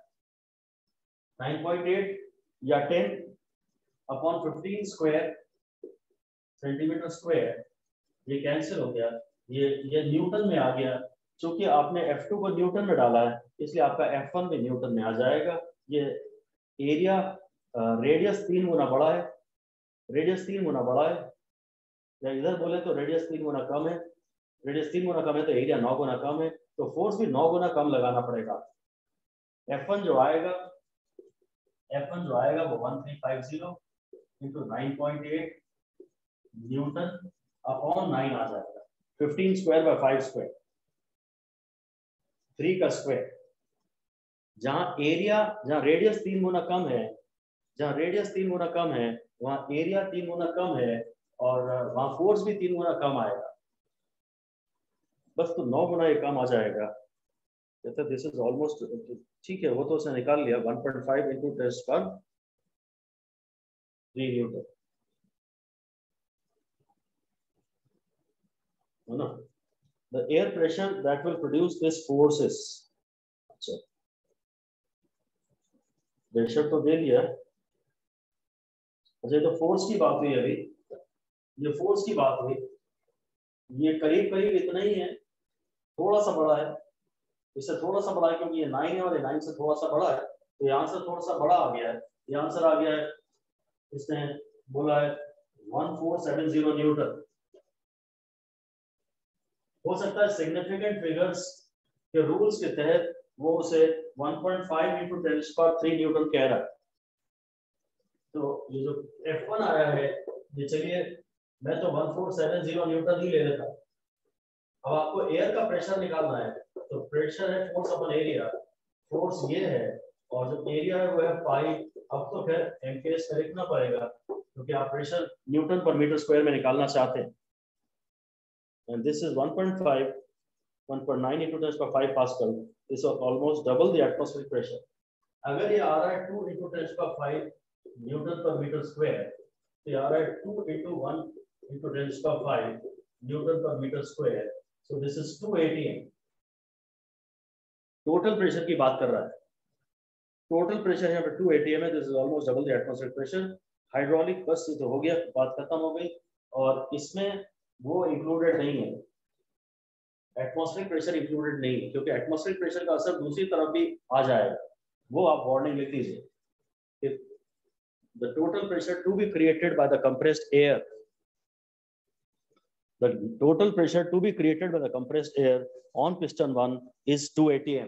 [SPEAKER 1] 9.8 या 10 अपॉन 15 स्क्वायर सेंटीमीटर स्क्वायर, ये कैंसिल हो गया, ये न्यूटन में आ गया। क्योंकि आपने F2 को न्यूटन में डाला है इसलिए आपका F1 भी न्यूटन में आ जाएगा। ये एरिया रेडियस 3 गुना बड़ा है, रेडियस 3 गुना बड़ा है, या इधर बोले तो रेडियस 3 गुना कम है, रेडियस 3 गुना कम है तो एरिया 9 गुना कम है, तो फोर्स भी 9 गुना कम लगाना पड़ेगा। F1 जो आएगा वो 1350 इंटू 9.8 न्यूटन अपॉन 9 आ जाएगा। 15 स्क्वायर बाय 5 स्क्वायर, 3 का स्क्वायर। जहां एरिया, जहां रेडियस 3 गुना कम है, वहां एरिया 3 गुना कम है और वहां फोर्स भी 3 गुना कम आएगा। बस तो 9 गुना ये कम आ जाएगा। तो दिस इज ऑलमोस्ट ठीक है, वो तो उसने निकाल लिया। 1.5 इंटू 10⁻³ न्यूटन है ना। The air pressure that will produce this force is, अच्छा प्रेशर तो दे दिया। अच्छा, तो फोर्स की बात हुई अभी, ये फोर्स की बात हुई, ये करीब करीब इतना ही है, थोड़ा सा बड़ा है, इससे थोड़ा सा बड़ा है क्योंकि ये 9 है और ये 9 से थोड़ा सा बड़ा है, तो यहाँ से थोड़ा सा बड़ा आ गया है। ये आंसर आ गया है, इसने बोला है 1470 न्यूटन। हो सकता है सिग्निफिकेंट फिगर्स के रूल्स के तहत वो उसे 1.5 इंटू 10⁻³ न्यूटन कह रहा है। तो ये जो F1 आया है, ये चलिए मैं तो 1470 न्यूटन ही ले लेता। अब आपको एयर का प्रेशर निकालना है, तो प्रेशर है फोर्स अपन एरिया, फोर्स ये है और जो एरिया है वो है पाई। अब तो फिर एमपीएस का लिखना पड़ेगा क्योंकि आप प्रेशर न्यूटन पर मीटर स्क्वायर में निकालना चाहते हैं। And this is 1.5 1.9 into 10⁵ pascal, this is almost double the atmospheric pressure. अगर ये आ रहा है 2 into 10⁵ न्यूटन पर मीटर स्क्वायर, तो ये आ रहा है 2 into 1 into 10⁵ न्यूटन पर metre square. So this is 2 atm। Total pressure की बात कर रहा है, टोटल प्रेशर यहाँ पे 2 atm है। This is almost double the atmospheric pressure. Hydraulic बस ये तो हो गया, बात खत्म हो गई। और इसमें वो इंक्लूडेड नहीं है, एटमॉस्फेरिक प्रेशर इंक्लूडेड नहीं है, क्योंकि एटमॉस्फेरिक प्रेशर का असर दूसरी तरफ भी आ जाएगा। वो आप वार्निंग लिख लीजिए। The total pressure to be created by the compressed air, the total pressure to be created by the compressed air on piston 1 is 2 atm।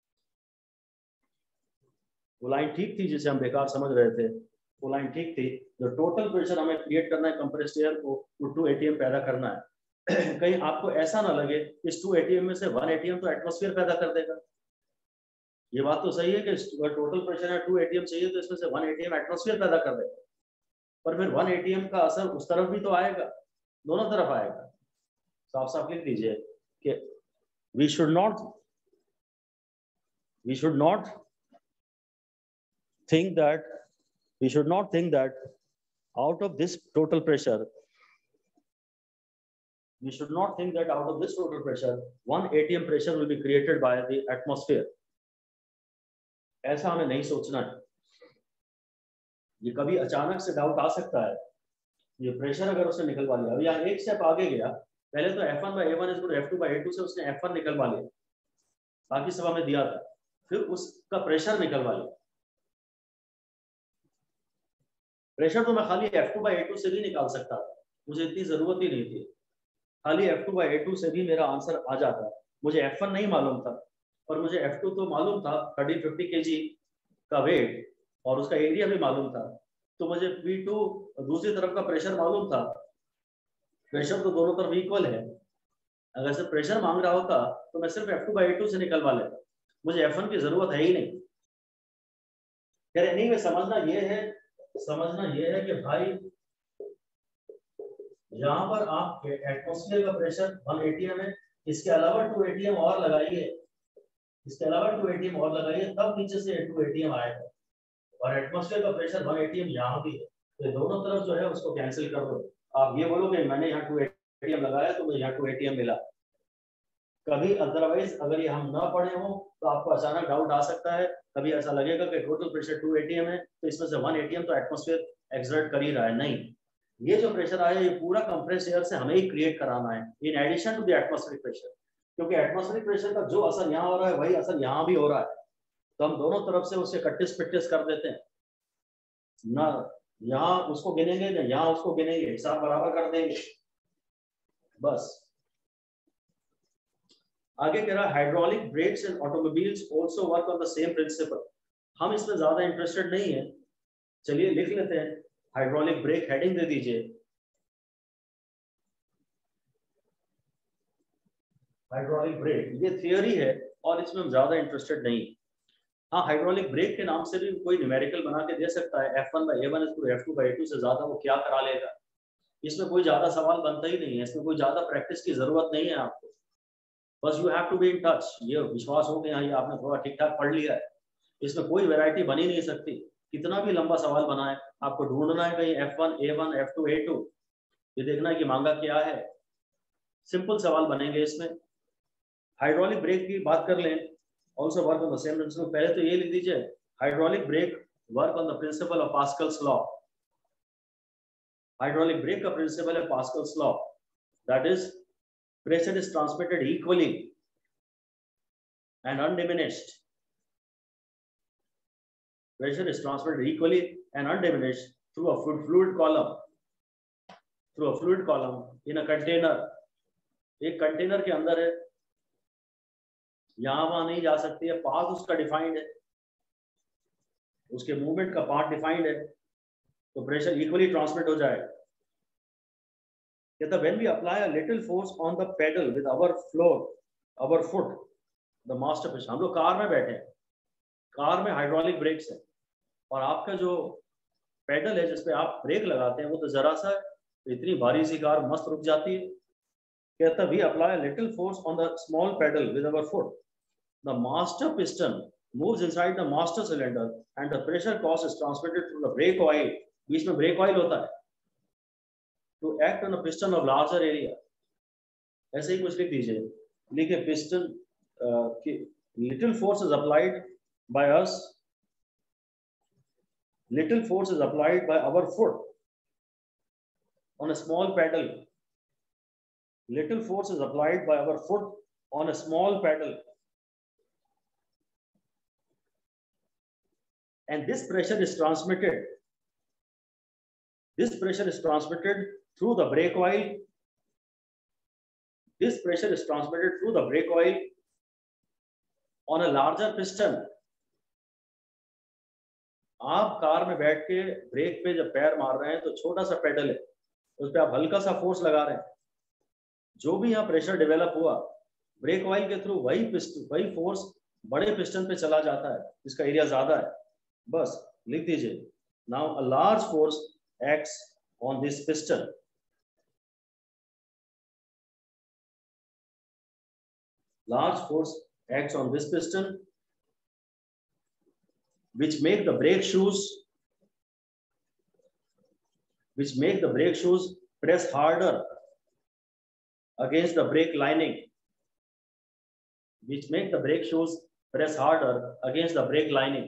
[SPEAKER 1] वो लाइन ठीक थी जिसे हम बेकार समझ रहे थे, वो लाइन ठीक थी। जो टोटल प्रेशर हमें क्रिएट करना है कंप्रेस्ड एयर को, वो 2 atm पैदा करना है। कहीं आपको ऐसा ना लगे इस 2 atm में से 1 atm तो एटमॉस्फेयर पैदा कर देगा। ये बात तो सही है कि टोटल प्रेशर है 2 atm चाहिए, तो इसमें से 1 atm एटमॉस्फेयर पैदा कर देगा, पर फिर 1 atm का असर उस तरफ भी तो आएगा, दोनों तरफ आएगा। साफ साफ लिख दीजिए कि we should not think that out of this total pressure, 1 atm pressure will be created by the atmosphere। ऐसा हमें नहीं सोचना है। ये कभी अचानक से डाउट आ सकता है, ये प्रेशर अगर उसने निकलवा लिया। अब यहाँ एक स्टेप आगे गया, पहले तो F1/A1 = F2/A2 से उसने F1 निकलवा लिया, बाकी सब हमें दिया था, फिर उसका प्रेशर निकलवा लिया। प्रेशर तो मैं खाली F2/A2 से भी निकाल सकता था, मुझे इतनी जरूरत ही नहीं थी। खाली F2/A2 से भी मेरा आंसर आ जाता। मुझे F1 नहीं मालूम था, और मुझे F2 तो मालूम था, 30-50 kg का वेट और उसका एरिया भी मालूम था, तो मुझे P2 दूसरी तरफ का प्रेशर मालूम था। प्रेशर तो दोनों तरफ इक्वल है। अगर सिर्फ प्रेशर मांग रहा होता तो मैं सिर्फ F2/A2 से निकलवा लेता, मुझे F1 की जरूरत है ही नहीं। नहीं, में समझना ये है कि भाई यहाँ पर आप एटमॉस्फेयर का प्रेशर 1 atm है, इसके अलावा 2 atm और लगाइए, तब नीचे से 2 atm आएगा। और एटमॉस्फेयर का प्रेशर 1 atm यहाँ भी है, तो दोनों तरफ जो है उसको कैंसिल कर दो। आप ये बोलो कि मैंने यहाँ 2 atm लगाया तो मुझे यहाँ 2 atm मिला। कभी अदरवाइज अगर ये हम ना पढ़े हो तो आपको अचानक डाउट आ सकता है, कभी ऐसा लगेगा कि टोटल प्रेशर 2 atm है, तो इसमें से 1 atm तो एटमॉस्फेयर एक्सर्ट कर ही रहा है। नहीं, ये जो प्रेशर आया ये पूरा कंप्रेस्ड एयर से हमें ही क्रिएट कराना है, in addition to the atmospheric pressure. क्योंकि एटमॉस्फेरिक प्रेशर का जो असर यहाँ हो रहा है वही असर यहाँ भी हो रहा है, तो हम दोनों तरफ से उसे कट्टिस पिट्टिस कर देते हैं ना। यहाँ उसको गिनेंगे ना यहाँ उसको गिनेंगे, हिसाब बराबर कर देंगे बस। आगे कह रहा है hydraulic brakes and automobiles also work on the same principle. हम इसमें ज्यादा इंटरेस्टेड नहीं है, चलिए लिख लेते हैं हाइड्रोलिक ब्रेक, हेडिंग दे दीजिए हाइड्रोलिक ब्रेक। ये थियोरी है और इसमें हम ज्यादा इंटरेस्टेड नहीं। हाँ, हाइड्रोलिक ब्रेक के नाम से भी कोई न्यूमेरिकल बना के दे सकता है, F1/A1 F2/A2 से ज्यादा वो क्या करा लेगा। इसमें कोई ज्यादा सवाल बनता ही नहीं है, इसमें कोई ज्यादा प्रैक्टिस की जरूरत नहीं है आपको, बस you have to be in touch. ये विश्वास हो कि हाँ ये आपने थोड़ा ठीक ठाक पढ़ लिया है। इसमें कोई वैरायटी बन ही नहीं सकती, कितना भी लंबा सवाल बनाए आपको ढूंढना है कहीं F1/A1 F2/A2, ये देखना है कि मांगा क्या है। सिंपल सवाल बनेंगे इसमें। हाइड्रोलिक ब्रेक की बात कर लें, also work on the same principle. पहले तो ये लिख दीजिए hydraulic brake work on the principle of Pascal's law. Hydraulic brake का प्रिंसिपल है Pascal's law, that is pressure is transmitted equally and undiminished. Pressure is transmitted equally and undiminished through a fluid column. Through a fluid column in a container. एक container के अंदर है, यहां वहां नहीं जा सकती है, पाथ उसका डिफाइंड है, उसके मूवमेंट का पार्ट डिफाइंड है, तो प्रेशर इक्वली ट्रांसमिट हो जाएगा। when we apply a little force on the pedal with our foot, the master piston, हम लोग कार में बैठे हैं, कार में हाइड्रोलिक ब्रेक्स है और आपका जो पेडल है जिसपे आप ब्रेक लगाते हैं वो तो जरा सा, इतनी भारी सी कार मस्त रुक जाती है। कहता we apply a little force on the small pedal with our foot, the master piston moves inside the master cylinder and the pressure cause is transmitted through the brake oil, बीच में brake oil होता है, to act on a piston of larger area। ऐसे ही कुछ लिख दीजिए, लिखे piston की little force is applied by us, little force is applied by our foot on a small pedal, little force is applied by our foot on a small pedal, and this pressure is transmitted through the brake oil, this pressure is transmitted through the brake oil on a larger piston। आप car में बैठ के break पे जब पैर मार रहे हैं तो छोटा सा पेडल है, उस पर आप हल्का सा फोर्स लगा रहे हैं, जो भी यहाँ प्रेशर डेवलप हुआ ब्रेक ऑयल के थ्रू वही फोर्स बड़े पिस्टन पे चला जाता है जिसका एरिया ज्यादा है। बस लिख दीजिए, now a large force acts on this piston, large force acts on this piston which make the brake shoes press harder against the brake lining, which make the brake shoes press harder against the brake lining।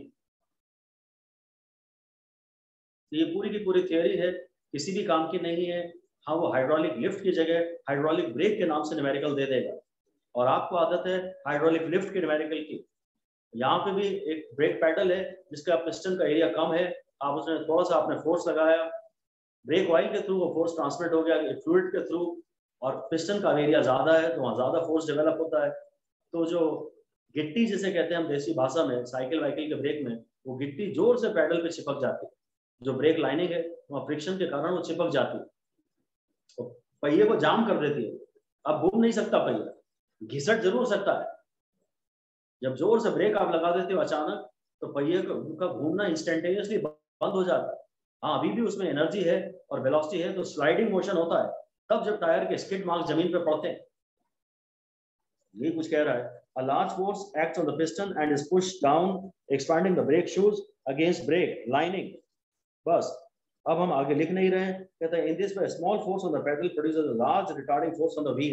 [SPEAKER 1] तो ये पूरी की पूरी theory है, किसी भी काम की नहीं है। हाँ, वो हाइड्रोलिक लिफ्ट की जगह हाइड्रोलिक ब्रेक के नाम से न्यूमेरिकल दे देगा, और आपको आदत है हाइड्रोलिक लिफ्ट के न्यूमेरिकल की। यहाँ पे भी एक ब्रेक पैडल है जिसका पिस्टन का एरिया कम है, आप उसमें थोड़ा सा आपने फोर्स लगाया, ब्रेक ऑयल के थ्रू वो फोर्स ट्रांसमिट हो गया फ्लूइड के थ्रू, और पिस्टन का एरिया ज्यादा है तो वहाँ ज्यादा फोर्स डेवलप होता है। तो जो गिट्टी जिसे कहते हैं हम देसी भाषा में साइकिल वाइकिल के ब्रेक में, वो गिट्टी जोर से पैडल पे चिपक जाती है, जो ब्रेक लाइनिंग है वहाँ फ्रिक्शन के कारण वो चिपक जाती है, तो पहिए को जाम कर देती है। अब घूम नहीं सकता पहिया, घिसट जरूर सकता है। जब जोर से ब्रेक आप लगा देते हो अचानक, तो पहिए का घूमना इंस्टेंटेनियसली बंद हो जाता है। हाँ, अभी भी उसमें एनर्जी है और वेलोसिटी है, तो स्लाइडिंग मोशन होता है तब जब टायर के स्किड मार्क्स जमीन पे पड़ते हैं। ये कुछ कह रहा है, a large force acts on the piston and is pushed down, expanding the brake shoes against brake lining। बस अब हम आगे लिख नहीं रहे हैं, कहते हैं in this way small force on the pedal produces a large retarding force on the wheel।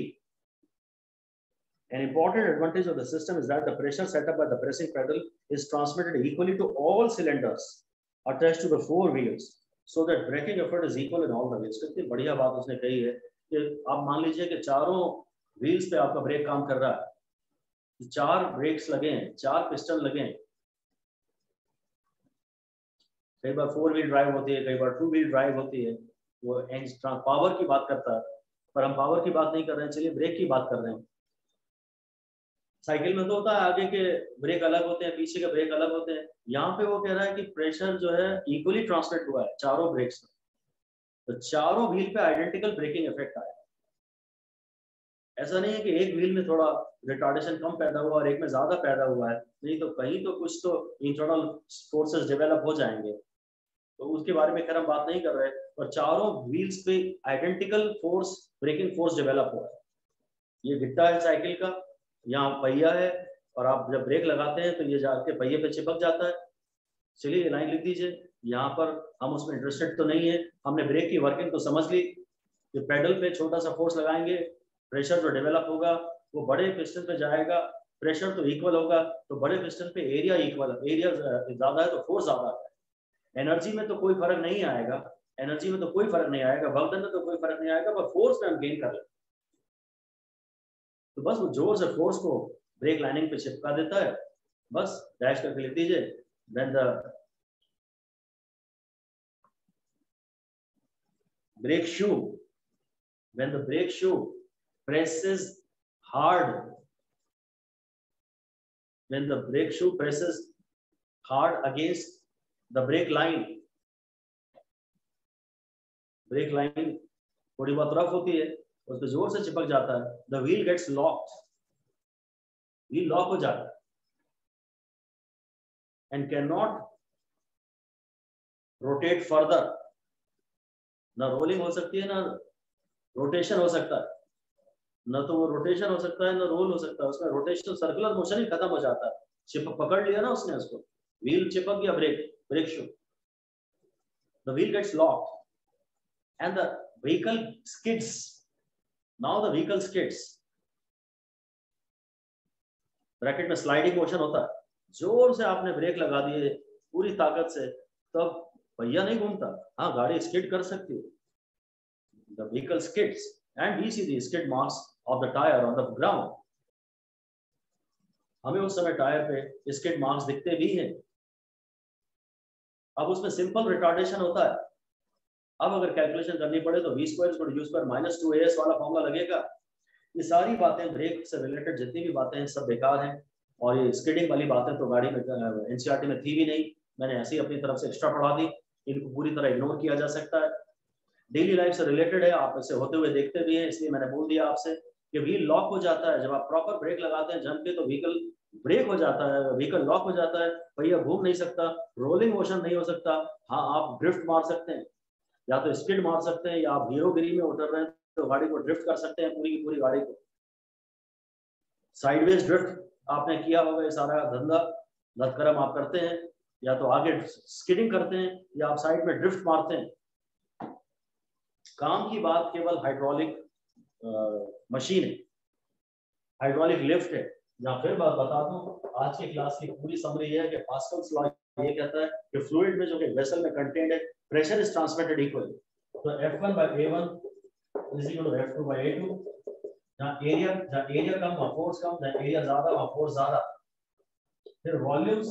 [SPEAKER 1] An important advantage of the system is that the pressure set up by the pressing pedal is transmitted equally to all cylinders attached to the four wheels, so that braking effort is equal in all the wheels। कितनी बढ़िया बात उसने कही है कि आप मान लीजिए कि चारों व्हील्स पे आपका ब्रेक काम कर रहा है, 4 ब्रेक्स लगे हैं, 4 पिस्टन लगे हैं। कई बार 4 व्हील ड्राइव होती है, कई बार 2 व्हील ड्राइव होती है, वो पावर की बात करता है, पर हम पावर की बात नहीं कर रहे हैं, चलिए ब्रेक की बात कर रहे हैं। साइकिल में तो होता है आगे के ब्रेक अलग होते हैं, पीछे के ब्रेक अलग होते हैं। यहाँ पे वो कह रहा है कि प्रेशर जो है इक्वली ट्रांसमिट हुआ है चारों ब्रेक्स में, तो चारों व्हील पे आइडेंटिकल ब्रेकिंग इफेक्ट आया। ऐसा नहीं है कि एक व्हील में थोड़ा रिटार्डेशन कम पैदा हुआ और एक में ज्यादा पैदा हुआ है, नहीं तो कहीं तो कुछ तो इंटरनल फोर्सेस डेवलप हो जाएंगे, तो उसके बारे में खैर हम बात नहीं कर रहे। और चारों व्हील्स पे identical force, braking force develop हुआ है। ये गिट्टा है साइकिल का, यहाँ पहिया है, और आप जब ब्रेक लगाते हैं तो ये जाके पहिए पे चिपक जाता है। चलिए ये लाइन लिख दीजिए। यहाँ पर हम उसमें इंटरेस्टेड तो नहीं है, हमने ब्रेक की वर्किंग तो समझ ली कि पेडल पे छोटा सा फोर्स लगाएंगे, प्रेशर जो डेवलप होगा वो बड़े पिस्टन पे जाएगा, प्रेशर तो इक्वल होगा, तो बड़े पिस्टन पे एरिया इक्वल, एरिया ज्यादा है तो फोर्स ज्यादा है। एनर्जी में तो कोई फर्क नहीं आएगा, एनर्जी में तो कोई फर्क नहीं आएगा, वर्क में तो कोई फर्क नहीं आएगा, पर फोर्स में हम गेन कर लेंगे। तो बस वो जोर से फोर्स को ब्रेक लाइनिंग पे चिपका देता है, बस डैश करके लिख दीजिए। When the brake shoe presses hard, when the brake shoe presses hard against the brake line थोड़ी बहुत रफ होती है, उस पर जोर से चिपक जाता है, the wheel gets locked, wheel lock हो जाता है and cannot rotate further। ना रोलिंग हो सकती है, ना रोटेशन हो सकता है, ना तो वो रोटेशन हो सकता है ना रोल हो सकता है, उसमें रोटेशन सर्कुलर मोशन ही खत्म हो जाता है। चिपक पकड़ लिया ना उसने उसको, व्हील चिपक गया, brake shoe, the wheel gets locked and the vehicle skids. Now the vehicle skids, bracket में स्लाइडिंग मोशन होता है, जोर से आपने ब्रेक लगा दिए पूरी ताकत से, तब पहिया नहीं घूमता, हाँ गाड़ी स्किड कर सकती है। The vehicle skids and we see the skid marks of the tire on the ground। हमें उस समय टायर पे skid marks दिखते भी हैं। अब उसमें सिंपल रिटार्डेशन होता है। अब अगर कैलकुलेशन करनी पड़े तो v square equal to u square minus 2as वाला फॉर्मूला लगेगा। ये सारी बातें ब्रेक से रिलेटेड जितनी भी बातें हैं सब बेकार हैं, और ये स्किडिंग वाली बातें तो गाड़ी में एनसीईआरटी में थी भी नहीं, मैंने ऐसे ही अपनी तरफ से एक्स्ट्रा पढ़ा दी, इनको पूरी तरह इग्नोर किया जा सकता है। डेली लाइफ से रिलेटेड है, आप इसे होते हुए देखते भी हैं, इसलिए मैंने बोल दिया आपसे कि व्हील लॉक हो जाता है जब आप प्रॉपर ब्रेक लगाते हैं जम के, तो व्हीकल ब्रेक हो जाता है, व्हीकल लॉक हो जाता है, पहिया घूम नहीं सकता, रोलिंग मोशन नहीं हो सकता। हाँ आप ड्रिफ्ट मार सकते हैं, या तो स्किड मार सकते हैं, या आप हीरोगिरी में उतर रहे हैं तो गाड़ी को ड्रिफ्ट कर सकते हैं, पूरी की पूरी गाड़ी को साइडवेज ड्रिफ्ट आपने किया होगा। ये सारा धंधा लतकरम आप करते हैं, या तो आगे स्किडिंग करते हैं या आप साइड में ड्रिफ्ट मारते हैं। काम की बात केवल हाइड्रोलिक मशीन है, हाइड्रोलिक लिफ्ट है। जहाँ फिर बात बता दूं, आज की क्लास की पूरी समरी है कि पास्कल्स लॉ ये कहता है कि फ्लूइड में जो कि वेसल में कंटेंट है, प्रेशर इज ट्रांसमिटेड इक्वली। तो F1 by A1 is equal to F2 by A2। जहाँ एरिया कम वहाँ फोर्स कम, जहाँ एरिया ज्यादा वहाँ फोर्स ज्यादा। फिर वॉल्यूम्स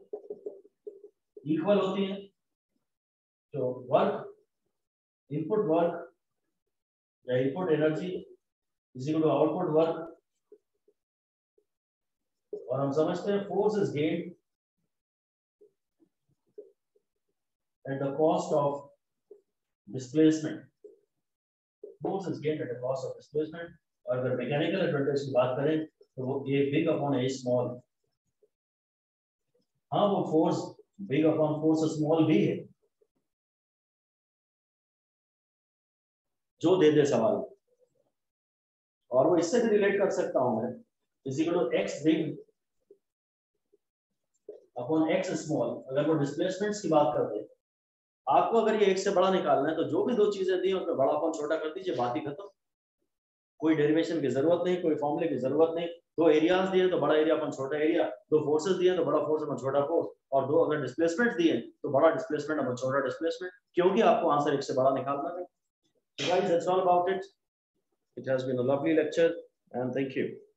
[SPEAKER 1] इक्वल होती हैं, तो वर्क, इनपुट वर्क या input energy is equal to output work, और हम समझते हैं force is gained at the cost of displacement, force is gained at the cost of displacement. और अगर मैकेनिकल एडवांटेज की बात करें तो वो A big upon A small. हाँ वो force big upon force small भी है, जो दे दे सवाल, और वो इससे भी रिलेट कर सकता हूं मैं, is equal to X big upon X small. अगर वो डिस्प्लेसमेंट्स की बात करते हैं, आपको अगर ये एक से बड़ा निकालना है तो जो भी दो चीजें दी उसमें बड़ा अपॉन छोटा कर दीजिए, बात ही खत्म। कोई डेरिवेशन की जरूरत नहीं, कोई फॉर्मूले की जरूरत नहीं। दो एरियाज दिए तो बड़ा एरिया अपन छोटा एरिया, दो फोर्सेस दिए तो बड़ा फोर्स अपन छोटा फोर्स, और दो अगर डिस्प्लेसमेंट दिए तो बड़ा डिस्प्लेसमेंट अपन छोटा डिस्प्लेसमेंट, क्योंकि आपको आंसर एक से बड़ा निकालना है। So guys, that's all about it. It has been a lovely lecture and thank you.